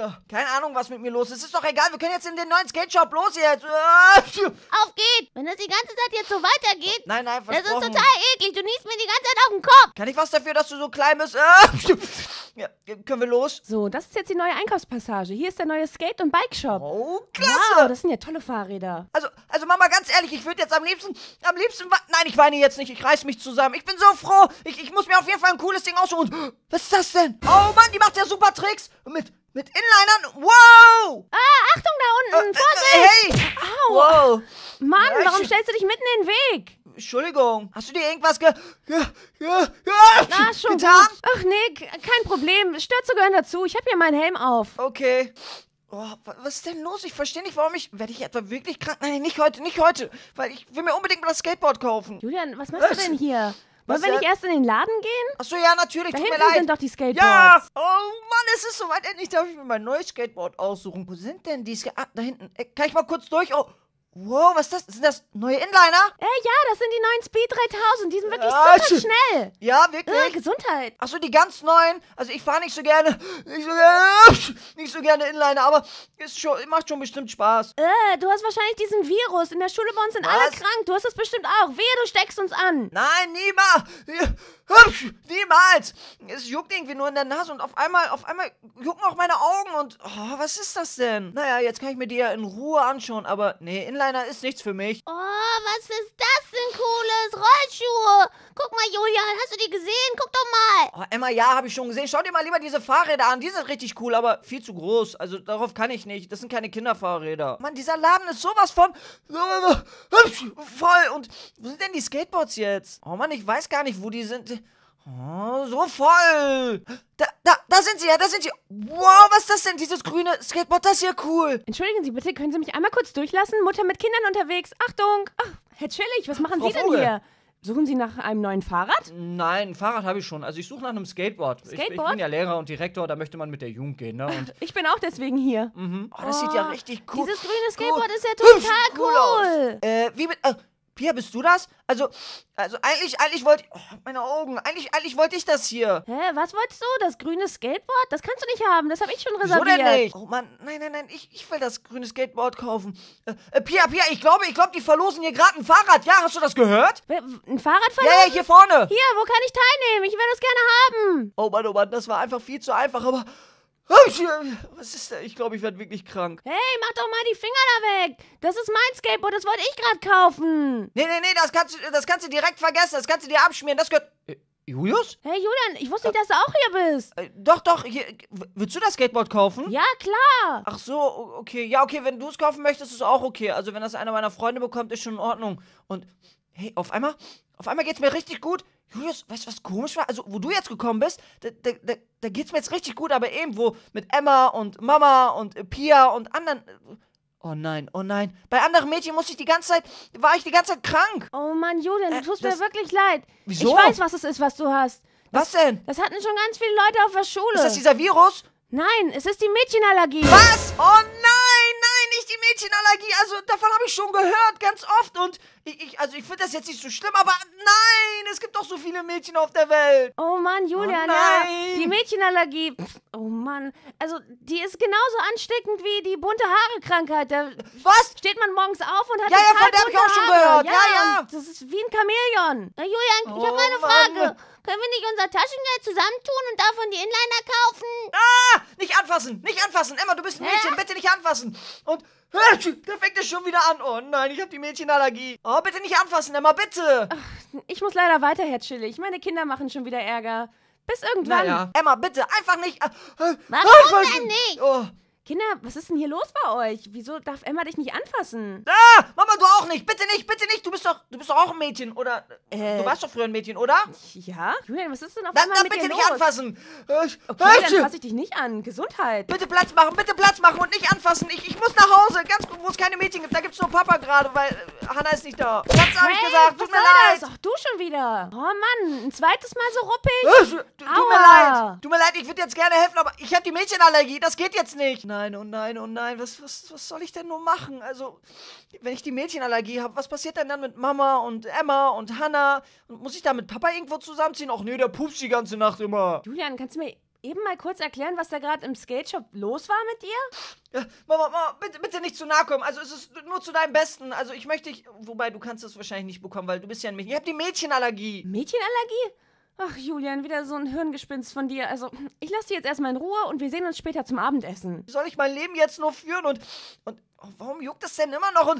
hier? Keine Ahnung, was mit mir los ist. Ist doch egal, wir können jetzt in den neuen Skate-Shop. Los jetzt. Ah, Auf geht! Wenn das die ganze Zeit jetzt so weitergeht, Nein, nein, das ist versprochen. total eklig. Du niest mir die ganze Zeit auf den Kopf. Kann ich was dafür, dass du so klein bist? Ah, ja, können wir los? So, das ist jetzt die neue Einkaufspassage. Hier ist der neue Skate- und Bike-Shop. Oh, klasse. Wow, das sind ja tolle Fahrräder. Also, also Mama, ganz ehrlich, ich würde jetzt am liebsten, am liebsten, wa- nein, ich weine jetzt nicht, ich reiß mich zusammen. Ich bin so froh. Ich, ich muss mir auf jeden Fall ein cooles Ding aussuchen. Und, was ist das denn? Oh Mann, die macht ja super Tricks. Mit, mit Inlinern. Wow. Ah, Achtung da unten! Äh, äh, hey. Au! Wow. Mann, Ja, warum ich- stellst du dich mitten in den Weg? Entschuldigung, hast du dir irgendwas ge... ge, ge, ge Na, schon getan? gut. Ach nee, k- kein Problem. Stürze gehören dazu. Ich habe hier meinen Helm auf. Okay. Oh, wa- was ist denn los? Ich verstehe nicht, warum ich... Werde ich etwa wirklich krank? Nein, nicht heute, nicht heute. Weil ich will mir unbedingt mal das Skateboard kaufen. Julian, was machst du denn hier? Was Wollen wir denn? nicht erst in den Laden gehen? Achso, ja, natürlich, Da tut mir hinten leid. sind doch die Skateboards. Ja! Oh Mann, es ist soweit. Endlich darf ich mir mein neues Skateboard aussuchen. Wo sind denn die Skateboards? Ah, da hinten. Äh, Kann ich mal kurz durch? Oh, wow, was ist das? Sind das neue Inliner? Äh, ja, das sind die neuen Speed dreitausend. Die sind wirklich Ah, super tsch- schnell. Ja, Äh, wirklich? Gesundheit. Achso, die ganz neuen. Also ich fahre nicht so gerne, nicht so gerne, nicht so gerne Inliner, aber ist schon, macht schon bestimmt Spaß. Äh, du hast wahrscheinlich diesen Virus. In der Schule bei uns sind alle Was? krank. Du hast das bestimmt auch. Wehe, du steckst uns an. Nein, niemals. Hübsch, niemals. Es juckt irgendwie nur in der Nase und auf einmal, auf einmal jucken auch meine Augen und, oh, was ist das denn? Naja, jetzt kann ich mir die ja in Ruhe anschauen, aber nee, Inliner ist nichts für mich. Oh, was ist das denn Cooles? Rollschuhe. Guck mal, Julian, hast du die gesehen? Guck doch mal. Oh, Emma, ja, habe ich schon gesehen. Schau dir mal lieber diese Fahrräder an. Die sind richtig cool, aber viel zu groß. Also darauf kann ich nicht. Das sind keine Kinderfahrräder. Mann, dieser Laden ist sowas von voll. Und wo sind denn die Skateboards jetzt? Oh Mann, ich weiß gar nicht, wo die sind. Oh, so voll. Da, da, da sind sie ja, da sind sie. Wow, was ist das denn? Dieses grüne Skateboard, das ist ja cool. Entschuldigen Sie bitte, können Sie mich einmal kurz durchlassen? Mutter mit Kindern unterwegs. Achtung. Ach, Herr Chillig, was machen Frau Sie denn Vogel. hier? Suchen Sie nach einem neuen Fahrrad? Nein, ein Fahrrad habe ich schon. Also ich suche nach einem Skateboard. Ich, ich Skateboard? bin ja Lehrer und Direktor, da möchte man mit der Jugend gehen, ne? Und, Ich bin auch deswegen hier. mhm. Oh, das sieht ja richtig cool. Dieses grüne Skateboard ist ja Hübsch, total cool cool. aus. Äh, wie mit. Äh, Pia, bist du das? Also, also eigentlich, eigentlich wollte ich. Oh, meine Augen. Eigentlich, eigentlich wollte ich das hier. Hä, was wolltest du? Das grüne Skateboard? Das kannst du nicht haben. Das habe ich schon Wieso reserviert. denn nicht? Oh Mann, nein, nein, nein, ich, ich will das grüne Skateboard kaufen. Äh, äh, Pia, Pia, ich glaube, ich glaube, die verlosen hier gerade ein Fahrrad. Ja, hast du das gehört? Wer- Ein Fahrrad Ja, verloren? ja, hier vorne. Hier, wo kann ich teilnehmen? Ich will das gerne haben. Oh Mann, oh Mann, das war einfach viel zu einfach, aber. Was ist da? Ich glaube, ich werde wirklich krank. Hey, mach doch mal die Finger da weg. Das ist mein Skateboard, das wollte ich gerade kaufen. Nee, nee, nee, das kannst, du, das kannst du direkt vergessen. Das kannst du dir abschmieren. Das gehört. Äh, Julius? Hey, Julian, ich wusste nicht, dass du auch hier bist. Äh, doch, doch. Hier, w- willst du das Skateboard kaufen? Ja, klar. Ach so, o- okay. Ja, okay, wenn du es kaufen möchtest, ist es auch okay. Also, wenn das einer meiner Freunde bekommt, ist schon in Ordnung. Und, hey, auf einmal, auf einmal geht's mir richtig gut. Julius, weißt du, was komisch war? Also, wo du jetzt gekommen bist, da, da, da, da geht's mir jetzt richtig gut, aber eben wo mit Emma und Mama und äh, Pia und anderen. äh, Oh nein, oh nein. Bei anderen Mädchen musste ich die ganze Zeit, war ich die ganze Zeit krank. Oh Mann, Julian, du Äh, tust das- mir wirklich leid. Wieso? Ich weiß, was es ist, was du hast. Was denn? Das hatten schon ganz viele Leute auf der Schule. Ist das dieser Virus? Nein, es ist die Mädchenallergie. Was? Oh nein, nein, nicht die Mädchenallergie. Also davon habe ich schon gehört, ganz oft. Und ich, ich also ich finde das jetzt nicht so schlimm, aber nein, es gibt doch so viele Mädchen auf der Welt. Oh Mann, Julian, Oh ja. nein. Die Mädchenallergie. Pff, oh Mann. Also, die ist genauso ansteckend wie die bunte Haare-Krankheit. Da Was? steht man morgens auf und hat Ja, ja, total von der hab ich bunte auch schon Haare. gehört. Ja, ja. und Das ist wie ein Chamäleon. Na, Julian, ich Oh, habe mal eine Mann. Frage. Können wir nicht unser Taschengeld zusammentun und davon die Inliner kaufen? Ah, nicht anfassen, nicht anfassen. Emma, du bist ein Mädchen, bitte nicht anfassen. Und da fängt es schon wieder an. Oh nein, ich habe die Mädchenallergie. Oh, bitte nicht anfassen, Emma, bitte. Ich muss leider weiter, Herr Chillig. Meine Kinder machen schon wieder Ärger. Bis irgendwann. Naja. Emma, bitte, einfach nicht. Äh, äh, Warum anfassen. denn nicht? Oh. Kinder, was ist denn hier los bei euch? Wieso darf Emma dich nicht anfassen? Ah, Mama, du auch nicht. Bitte nicht, bitte nicht. Du bist doch, du bist doch auch ein Mädchen, oder? Äh. Du warst doch früher ein Mädchen, oder? Ja? Julian, was ist denn auf Dann, einmal dann mit bitte dir nicht los? anfassen. Äh, Okay, äh, dann fasse ich dich nicht an. Gesundheit. Bitte Platz machen, bitte Platz machen und nicht anfassen. Ich, ich muss nach Hause, ganz gut, wo es keine Mädchen gibt. Da gibt's nur Papa gerade, weil äh, Hannah ist nicht da. Platz habe ich Hey, gesagt, was tut mir soll leid. das? Ach, du schon wieder. Oh Mann, ein zweites Mal so ruppig? Äh, Tut mir Aua. leid. Tut mir leid, ich würde jetzt gerne helfen, aber ich habe die Mädchenallergie. Das geht jetzt nicht. Nein, oh nein, oh nein. Was, was, was soll ich denn nur machen? Also, wenn ich die Mädchenallergie habe, was passiert denn dann mit Mama und Emma und Hannah? Und muss ich da mit Papa irgendwo zusammenziehen? Ach nee, der pupst die ganze Nacht immer. Julian, kannst du mir eben mal kurz erklären, was da gerade im Skate-Shop los war mit dir? Ja, Mama, Mama, bitte, bitte nicht zu nahe kommen. Also es ist nur zu deinem Besten. Also ich möchte dich, wobei du kannst das wahrscheinlich nicht bekommen, weil du bist ja ein Mädchen. Ich habe die Mädchenallergie. Mädchenallergie? Ach, Julian, wieder so ein Hirngespinst von dir. Also, ich lasse dich jetzt erstmal in Ruhe und wir sehen uns später zum Abendessen. Wie soll ich mein Leben jetzt nur führen und, und oh, warum juckt das denn immer noch und...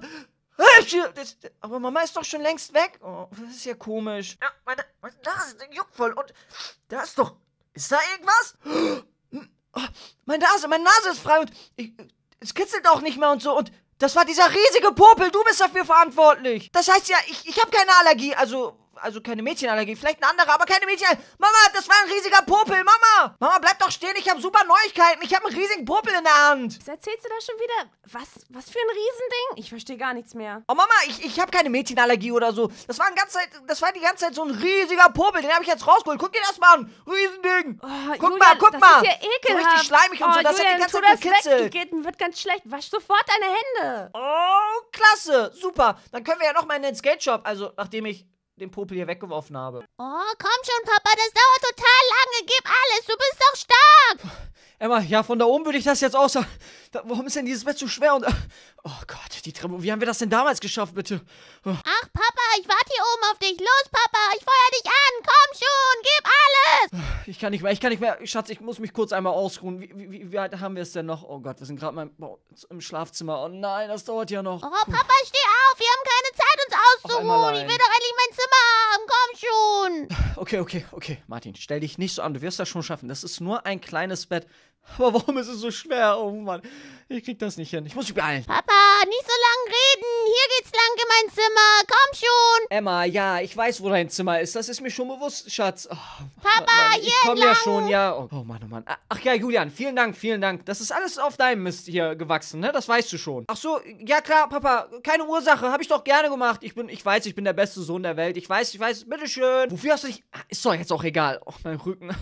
Das, aber Mama ist doch schon längst weg. Oh, das ist ja komisch. Ja, meine, meine Nase juckt voll und da ist doch... Ist da irgendwas? Oh, meine Nase, meine Nase ist frei und ich, es kitzelt auch nicht mehr und so und das war dieser riesige Popel. Du bist dafür verantwortlich. Das heißt ja, ich, ich habe keine Allergie, also... Also keine Mädchenallergie, vielleicht eine andere, aber keine Mädchenallergie. Mama, das war ein riesiger Popel, Mama! Mama, bleib doch stehen, ich habe super Neuigkeiten. Ich habe einen riesigen Popel in der Hand. Was erzählst du da schon wieder? Was, was für ein Riesending? Ich verstehe gar nichts mehr. Oh Mama, ich, ich habe keine Mädchenallergie oder so. Das war, ein ganze Zeit, das war die ganze Zeit so ein riesiger Popel, den habe ich jetzt rausgeholt. Guck dir das mal an, Riesending. Oh, guck Julian, mal, guck das mal. Ist ja ekelhaft. So richtig schleimig und oh, so, das Julian, hat die ganze tu Zeit das gekitzelt. weg. Geht, wird ganz schlecht. Wasch sofort deine Hände. Oh, klasse, super. Dann können wir ja noch mal in den Skate-Shop, also nachdem ich den Popel hier weggeworfen habe. Oh, komm schon, Papa, das dauert total lange. Gib alles, du bist doch stark. Emma, ja, von da oben würde ich das jetzt auch sagen. Da, warum ist denn dieses Bett so schwer und... Oh Gott, die Treppe. Wie haben wir das denn damals geschafft, bitte? Oh. Ach, Papa, ich warte hier oben auf dich. Los, Papa, ich feuer dich an. Komm schon, gib alles. Ich kann nicht mehr, ich kann nicht mehr. Schatz, ich muss mich kurz einmal ausruhen. Wie, wie, wie weit haben wir es denn noch? Oh Gott, wir sind gerade mal im, im Schlafzimmer. Oh nein, das dauert ja noch. Oh, Papa, steh auf. Wir haben keine Zeit, uns auszuruhen. Ich will doch endlich mein Zimmer haben. Komm schon. Okay, okay, okay. Martin, stell dich nicht so an. Du wirst das schon schaffen. Das ist nur ein kleines Bett. Aber warum ist es so schwer? Oh Mann, ich krieg das nicht hin. Ich muss mich beeilen. Papa, nicht so lang reden. Hier geht's lang in mein Zimmer. Komm schon. Emma, ja, ich weiß, wo dein Zimmer ist. Das ist mir schon bewusst, Schatz. Oh, Papa, Mann, hier ich komm ja entlang. schon, ja. Oh, oh Mann, oh Mann. Ach ja, Julian, vielen Dank, vielen Dank. Das ist alles auf deinem Mist hier gewachsen, ne? Das weißt du schon. Ach so, ja klar, Papa, keine Ursache. Hab ich doch gerne gemacht. Ich bin, ich weiß, ich bin der beste Sohn der Welt. Ich weiß, ich weiß, bitteschön. Wofür hast du dich... Ist doch jetzt auch egal. Oh, mein Rücken.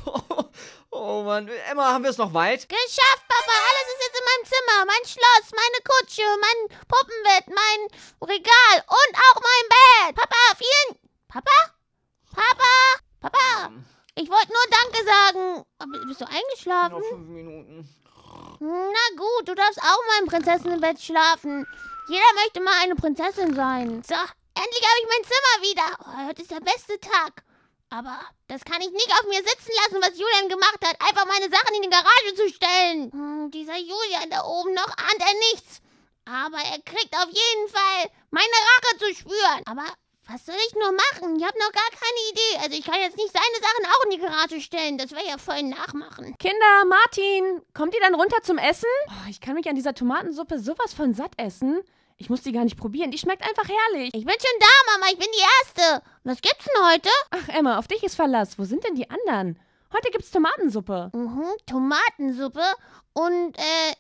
Oh Mann. Emma, haben wir es noch weit? Geschafft, Papa. Alles ist jetzt in meinem Zimmer. Mein Schloss, meine Kutsche, mein Puppenbett, mein Regal und auch mein Bett. Papa, vielen... Papa? Papa? Papa? Ich wollte nur Danke sagen. Aber bist du eingeschlafen? Noch fünf Minuten. Na gut, du darfst auch mal im Prinzessinnenbett schlafen. Jeder möchte mal eine Prinzessin sein. So, endlich habe ich mein Zimmer wieder. Oh, heute ist der beste Tag. Aber das kann ich nicht auf mir sitzen lassen, was Julian gemacht hat. Einfach meine Sachen in die Garage zu stellen. Hm, dieser Julian da oben, noch ahnt er nichts. Aber er kriegt auf jeden Fall meine Rache zu spüren. Aber was soll ich nur machen? Ich habe noch gar keine Idee. Also ich kann jetzt nicht seine Sachen auch in die Garage stellen. Das wäre ja voll Nachmachen. Kinder, Martin, kommt ihr dann runter zum Essen? Oh, ich kann mich an dieser Tomatensuppe sowas von satt essen. Ich muss die gar nicht probieren. Die schmeckt einfach herrlich. Ich bin schon da, Mama. Ich bin die Erste. Was gibt's denn heute? Ach, Emma, auf dich ist Verlass. Wo sind denn die anderen? Heute gibt's Tomatensuppe. Mhm, Tomatensuppe. Und, äh,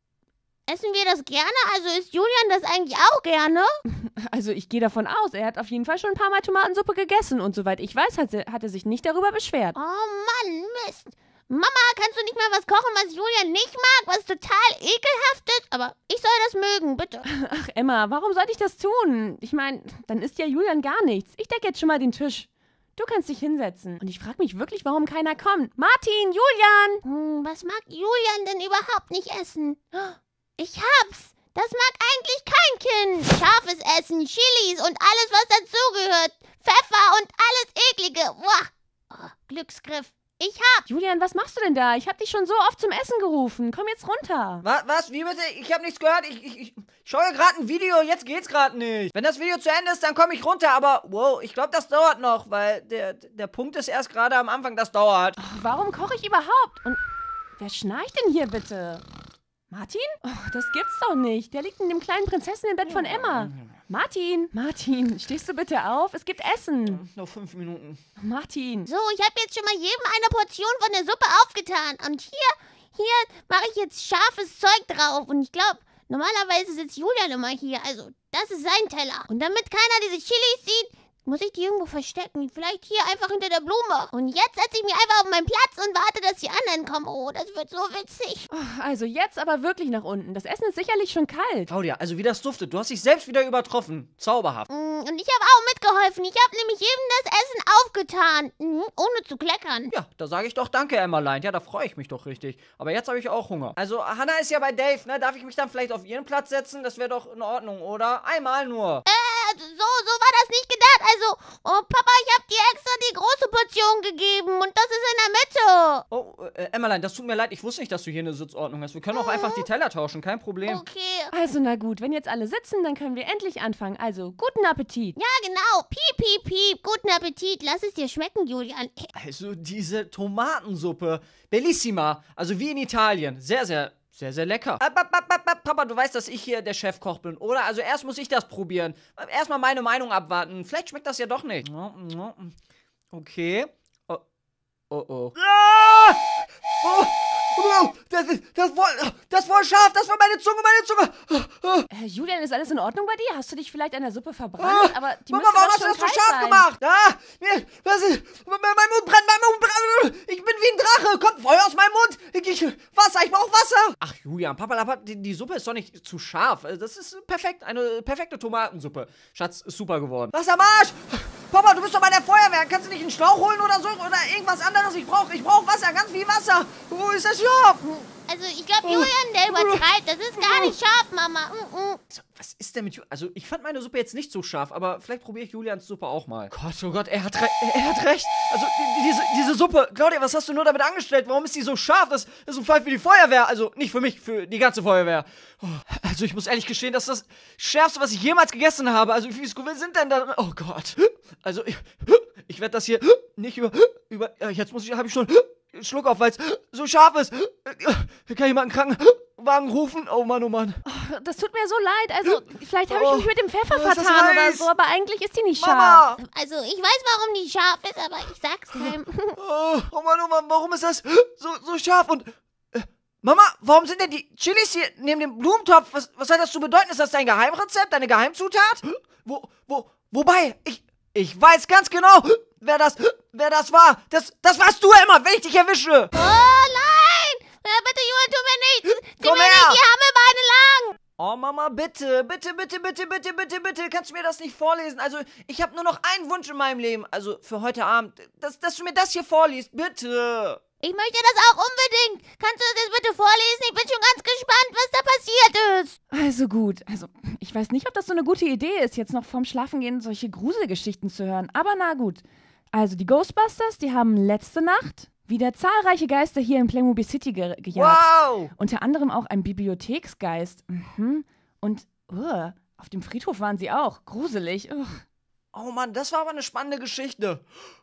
essen wir das gerne? Also isst Julian das eigentlich auch gerne? Also ich gehe davon aus, er hat auf jeden Fall schon ein paar Mal Tomatensuppe gegessen. Und soweit ich weiß, hat, sie, hat er sich nicht darüber beschwert. Oh Mann, Mist. Mama, kannst du nicht mal was kochen, was Julian nicht mag, was total ekelhaft ist? Aber ich soll das mögen, bitte. Ach, Emma, warum sollte ich das tun? Ich meine, dann isst ja Julian gar nichts. Ich decke jetzt schon mal den Tisch. Du kannst dich hinsetzen. Und ich frage mich wirklich, warum keiner kommt. Martin, Julian! Hm, was mag Julian denn überhaupt nicht essen? Ich hab's. Das mag eigentlich kein Kind. Scharfes Essen, Chilis und alles, was dazugehört. Pfeffer und alles Eklige. Boah. Oh, Glücksgriff. Ich hab. Julian, was machst du denn da? Ich hab dich schon so oft zum Essen gerufen. Komm jetzt runter. Was? Was? Wie bitte? Ich habe nichts gehört. Ich, ich, ich schaue gerade ein Video. Jetzt geht's gerade nicht. Wenn das Video zu Ende ist, dann komme ich runter. Aber, wow, ich glaube, das dauert noch, weil der, der Punkt ist erst gerade am Anfang. Das dauert. Oh, warum koche ich überhaupt? Und wer schnarcht denn hier bitte? Martin? Oh, das gibt's doch nicht. Der liegt in dem kleinen Prinzessinnenbett von Emma. Martin, Martin, stehst du bitte auf? Es gibt Essen. Noch fünf Minuten. Martin. So, ich habe jetzt schon mal jedem eine Portion von der Suppe aufgetan. Und hier, hier mache ich jetzt scharfes Zeug drauf. Und ich glaube, normalerweise sitzt Julian immer hier. Also, das ist sein Teller. Und damit keiner diese Chilis sieht, muss ich die irgendwo verstecken. Vielleicht hier einfach hinter der Blume. Und jetzt setze ich mich einfach auf meinen Platz und warte, dass die anderen kommen. Oh, das wird so witzig. Oh, also jetzt aber wirklich nach unten. Das Essen ist sicherlich schon kalt. Claudia, also wie das duftet. Du hast dich selbst wieder übertroffen. Zauberhaft. Mm, Und ich habe auch mitgeholfen. Ich habe nämlich jedem das Essen aufgetan. Mhm, ohne zu kleckern. Ja, da sage ich doch danke, Emmerlein. Ja, da freue ich mich doch richtig. Aber jetzt habe ich auch Hunger. Also, Hannah ist ja bei Dave, ne? Darf ich mich dann vielleicht auf ihren Platz setzen? Das wäre doch in Ordnung, oder? Einmal nur. Äh, so, so war das nicht gedacht. Also, oh Papa, ich habe dir extra die große Portion gegeben. Und das ist in der Mitte. Oh, äh, Emmerlein, das tut mir leid. Ich wusste nicht, dass du hier eine Sitzordnung hast. Wir können auch einfach die Teller tauschen. Kein Problem. Okay. Also na gut, wenn jetzt alle sitzen, dann können wir endlich anfangen. Also, guten Appetit. Ja, genau. Piep, piep, piep. Guten Appetit. Lass es dir schmecken, Julian. Also, diese Tomatensuppe. Bellissima. Also, wie in Italien. Sehr, sehr, sehr, sehr lecker. Äh, ba- ba- ba- ba- Papa, du weißt, dass ich hier der Chefkoch bin, oder? Also, erst muss ich das probieren. Erstmal meine Meinung abwarten. Vielleicht schmeckt das ja doch nicht. Okay. Oh, oh. oh. Ah! Oh! Oh, das ist, das ist voll, das ist voll scharf, das war meine Zunge, meine Zunge. Äh, Julian, ist alles in Ordnung bei dir? Hast du dich vielleicht an der Suppe verbrannt? Ah, Aber die Mama, müsste warum doch hast du schon das so kalt scharf sein. gemacht? Ah, mir, was ist, mein Mund brennt, mein Mund brennt, ich bin wie ein Drache, kommt Feuer aus meinem Mund, ich, ich, Wasser, ich brauche Wasser. Ach, Julian, Papa, die, die Suppe ist doch nicht zu scharf, das ist perfekt, eine perfekte Tomatensuppe. Schatz, ist super geworden. Wasser am Arsch! Papa, du bist doch bei der Feuerwehr, kannst du nicht einen Schlauch holen oder so, oder irgendwas anderes? Ich brauche ich brauch Wasser, ganz viel Wasser. Wo ist das scharf? Also, ich glaube, Julian, der übertreibt. Das ist gar nicht scharf, Mama. Mm -mm. So, was ist denn mit Ju- Also, ich fand meine Suppe jetzt nicht so scharf, aber vielleicht probiere ich Julians Suppe auch mal. Gott, oh Gott, er hat, re er hat recht. Also, die, diese, diese Suppe, Claudia, was hast du nur damit angestellt? Warum ist die so scharf? Das ist ein Fall für die Feuerwehr. Also, nicht für mich, für die ganze Feuerwehr. Oh, also, ich muss ehrlich gestehen, das ist das Schärfste, was ich jemals gegessen habe. Also, wie viele Scoville sind denn da? Oh Gott. Also, ich, ich werde das hier nicht über... über jetzt muss ich, habe ich schon... Schluck auf, weil es so scharf ist. Kann jemand einen Krankenwagen rufen? Oh Mann, oh Mann. Oh, das tut mir so leid. Also, vielleicht habe ich Oh, mich mit dem Pfeffer oh, ist das vertan oder heiß. so, aber eigentlich ist die nicht scharf. Mama! Also, ich weiß, warum die scharf ist, aber ich sag's keinem. Oh, oh Mann, oh Mann, warum ist das so, so scharf? Und, äh, Mama, warum sind denn die Chilis hier neben dem Blumentopf? Was, was soll das zu bedeuten? Ist das dein Geheimrezept, deine Geheimzutat? Wo, wo, wobei, ich, ich weiß ganz genau, wer das, wer das war. Das, das warst du immer, wenn ich dich erwische. Oh nein! Ja, bitte, Julian, tu mir nichts! Zieh Komm mir her. nicht die Hammelbeine lang! Oh, Mama, bitte, bitte, bitte, bitte, bitte, bitte, bitte, kannst du mir das nicht vorlesen? Also, ich habe nur noch einen Wunsch in meinem Leben, also für heute Abend, dass, dass du mir das hier vorliest, bitte. Ich möchte das auch unbedingt. Kannst du das jetzt bitte vorlesen? Ich bin schon ganz gespannt, was da passiert ist. Also gut, also ich weiß nicht, ob das so eine gute Idee ist, jetzt noch vorm Schlafengehen solche Gruselgeschichten zu hören, aber na gut. Also die Ghostbusters, die haben letzte Nacht wieder zahlreiche Geister hier in Playmobil City ge gejagt. Wow. Unter anderem auch ein Bibliotheksgeist. Mhm. Und uh, auf dem Friedhof waren sie auch. Gruselig. Ugh. Oh Mann, das war aber eine spannende Geschichte.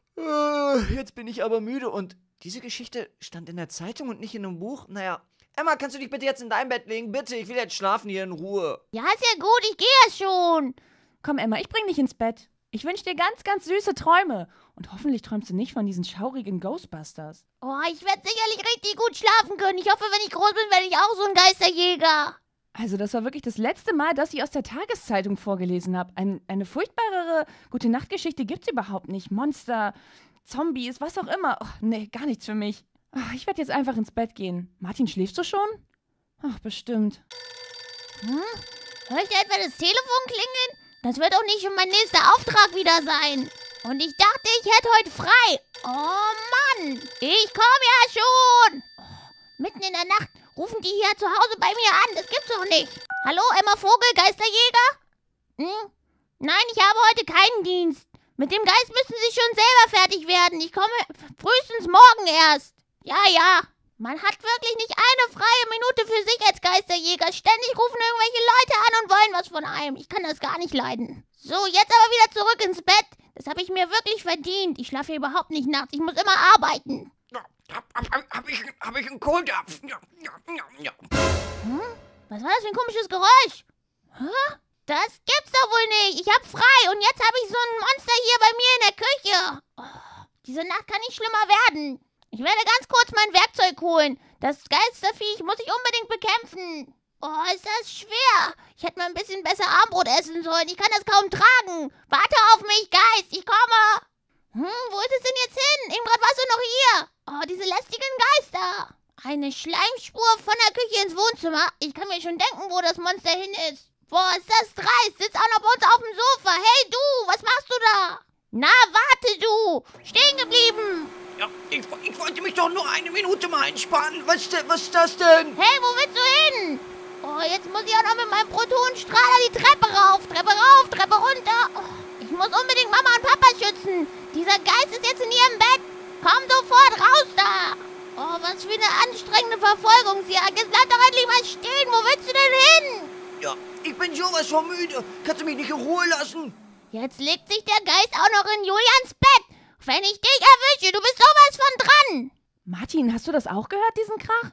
Äh, Jetzt bin ich aber müde und diese Geschichte stand in der Zeitung und nicht in einem Buch. Naja, Emma, kannst du dich bitte jetzt in dein Bett legen? Bitte, ich will jetzt schlafen hier in Ruhe. Ja, ist ja gut, ich gehe ja schon. Komm, Emma, ich bring dich ins Bett. Ich wünsche dir ganz, ganz süße Träume. Und hoffentlich träumst du nicht von diesen schaurigen Ghostbusters. Oh, ich werde sicherlich richtig gut schlafen können. Ich hoffe, wenn ich groß bin, werde ich auch so ein Geisterjäger. Also das war wirklich das letzte Mal, dass ich aus der Tageszeitung vorgelesen habe. Ein, eine furchtbarere Gute-Nacht-Geschichte gibt's überhaupt nicht. Monster, Zombies, was auch immer. Oh, nee, gar nichts für mich. Ach, ich werde jetzt einfach ins Bett gehen. Martin, schläfst du schon? Ach, bestimmt. Hm? Hör ich da etwa das Telefon klingeln? Das wird doch nicht schon mein nächster Auftrag wieder sein. Und ich dachte, ich hätte heute frei. Oh Mann, ich komme ja schon. Oh, mitten in der Nacht rufen die hier zu Hause bei mir an. Das gibt's doch nicht. Hallo, Emma Vogel, Geisterjäger? Hm? Nein, ich habe heute keinen Dienst. Mit dem Geist müssen Sie schon selber fertig werden. Ich komme frühestens morgen erst. Ja, ja. Man hat wirklich nicht eine freie Minute für sich als Geisterjäger. Ständig rufen irgendwelche Leute an und wollen was von einem. Ich kann das gar nicht leiden. So, jetzt aber wieder zurück ins Bett. Das habe ich mir wirklich verdient. Ich schlafe hier überhaupt nicht nachts. Ich muss immer arbeiten. Hab, hab, hab, ich, hab ich einen Kohldampf? Ja, ja, ja, ja. Hm? Was war das für ein komisches Geräusch? Hä? Das gibt's doch wohl nicht. Ich hab frei und jetzt habe ich so ein Monster hier bei mir in der Küche. Oh, diese Nacht kann nicht schlimmer werden. Ich werde ganz kurz mein Werkzeug holen. Das Geisterviech muss ich unbedingt bekämpfen. Oh, ist das schwer. Ich hätte mal ein bisschen besser Armbrot essen sollen. Ich kann das kaum tragen. Warte auf mich, Geist. Ich komme. Hm, wo ist es denn jetzt hin? Eben gerade warst du noch hier. Oh, diese lästigen Geister. Eine Schleimspur von der Küche ins Wohnzimmer. Ich kann mir schon denken, wo das Monster hin ist. Boah, ist das dreist. Sitzt auch noch bei uns auf dem Sofa. Hey, du, was machst du da? Na, warte, du. Stehen geblieben. Ja, ich, ich wollte mich doch nur eine Minute mal entspannen. Was, de- was ist das denn? Hey, wo willst du hin? Oh, jetzt muss ich auch noch mit meinem Protonenstrahler die Treppe rauf. Treppe rauf, Treppe runter. Oh, ich muss unbedingt Mama und Papa schützen. Dieser Geist ist jetzt in ihrem Bett. Komm sofort raus da. Oh, was für eine anstrengende Verfolgungsjagd. Jetzt bleib doch endlich mal stehen. Wo willst du denn hin? Ja, ich bin sowas von müde. Kannst du mich nicht in Ruhe lassen? Jetzt legt sich der Geist auch noch in Julians Bett. Wenn ich dich erwische, du bist sowas von dran. Martin, hast du das auch gehört, diesen Krach?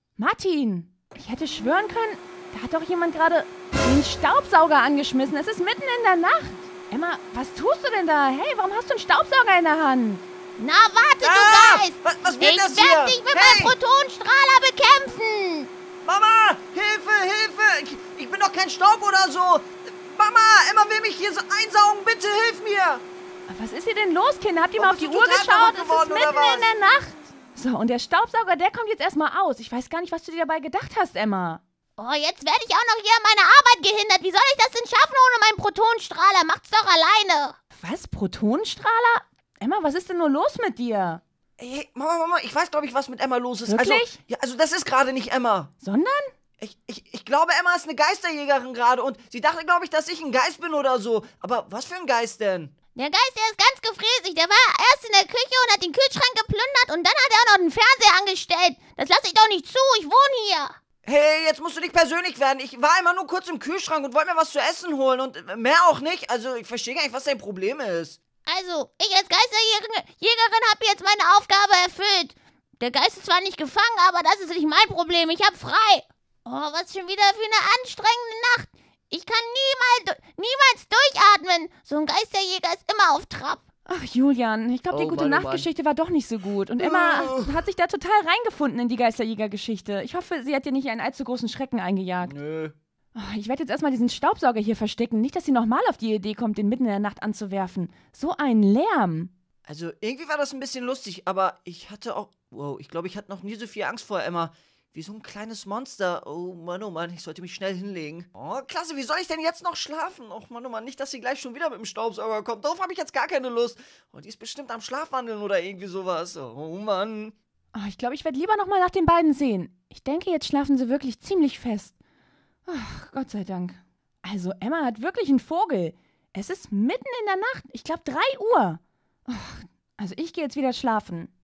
Martin, ich hätte schwören können, da hat doch jemand gerade den Staubsauger angeschmissen. Es ist mitten in der Nacht. Emma, was tust du denn da? Hey, warum hast du einen Staubsauger in der Hand? Na, warte, Ah, du Geist. was- was wird ich das werde hier? dich mit Hey. meinem Protonenstrahler bekämpfen. Mama, Hilfe, Hilfe. Ich, ich bin doch kein Staub oder so. Mama, Emma will mich hier so einsaugen. Bitte hilf mir. Was ist hier denn los, Kinder? Habt ihr Warum mal auf die bist du Uhr total geschaut? verrückt Es ist geworden, mitten oder was? in der Nacht. So, und der Staubsauger, der kommt jetzt erstmal aus. Ich weiß gar nicht, was du dir dabei gedacht hast, Emma. Oh, jetzt werde ich auch noch hier an meiner Arbeit gehindert. Wie soll ich das denn schaffen ohne meinen Protonenstrahler? Macht's doch alleine. Was? Protonenstrahler? Emma, was ist denn nur los mit dir? Hey, Mama, Mama, ich weiß, glaube ich, was mit Emma los ist. Also, Wirklich? ja, also das ist gerade nicht Emma. Sondern? Ich, ich, ich glaube, Emma ist eine Geisterjägerin gerade und sie dachte, glaube ich, dass ich ein Geist bin oder so. Aber was für ein Geist denn? Der Geist, der ist ganz gefräßig. Der war erst in der Küche und hat den Kühlschrank geplündert und dann hat er auch noch den Fernseher angestellt. Das lasse ich doch nicht zu. Ich wohne hier. Hey, jetzt musst du nicht persönlich werden. Ich war immer nur kurz im Kühlschrank und wollte mir was zu essen holen und mehr auch nicht. Also, ich verstehe gar nicht, was dein Problem ist. Also, ich als Geisterjägerin Jägerin habe jetzt meine Aufgabe erfüllt. Der Geist ist zwar nicht gefangen, aber das ist nicht mein Problem. Ich habe frei. Oh, was schon wieder für eine anstrengende Nacht. Ich kann niemals, niemals durchatmen. So ein Geisterjäger ist immer auf Trab. Ach, Julian, ich glaube, die Oh gute Mann, oh Mann. Nachtgeschichte war doch nicht so gut. Und Emma Oh. hat sich da total reingefunden in die Geisterjäger-Geschichte. Ich hoffe, sie hat dir nicht einen allzu großen Schrecken eingejagt. Nö. Oh, ich werde jetzt erstmal diesen Staubsauger hier verstecken. Nicht, dass sie nochmal auf die Idee kommt, den mitten in der Nacht anzuwerfen. So ein Lärm. Also, irgendwie war das ein bisschen lustig, aber ich hatte auch. Wow, ich glaube, ich hatte noch nie so viel Angst vor Emma. Wie so ein kleines Monster. Oh Mann, oh Mann, ich sollte mich schnell hinlegen. Oh, klasse, wie soll ich denn jetzt noch schlafen? Oh Mann, oh Mann, nicht, dass sie gleich schon wieder mit dem Staubsauger kommt. Darauf habe ich jetzt gar keine Lust. Oh, die ist bestimmt am Schlafwandeln oder irgendwie sowas. Oh Mann. Oh, ich glaube, ich werde lieber nochmal nach den beiden sehen. Ich denke, jetzt schlafen sie wirklich ziemlich fest. Ach, Gott sei Dank. Also, Emma hat wirklich einen Vogel. Es ist mitten in der Nacht. Ich glaube, drei Uhr. Ach, also, ich gehe jetzt wieder schlafen.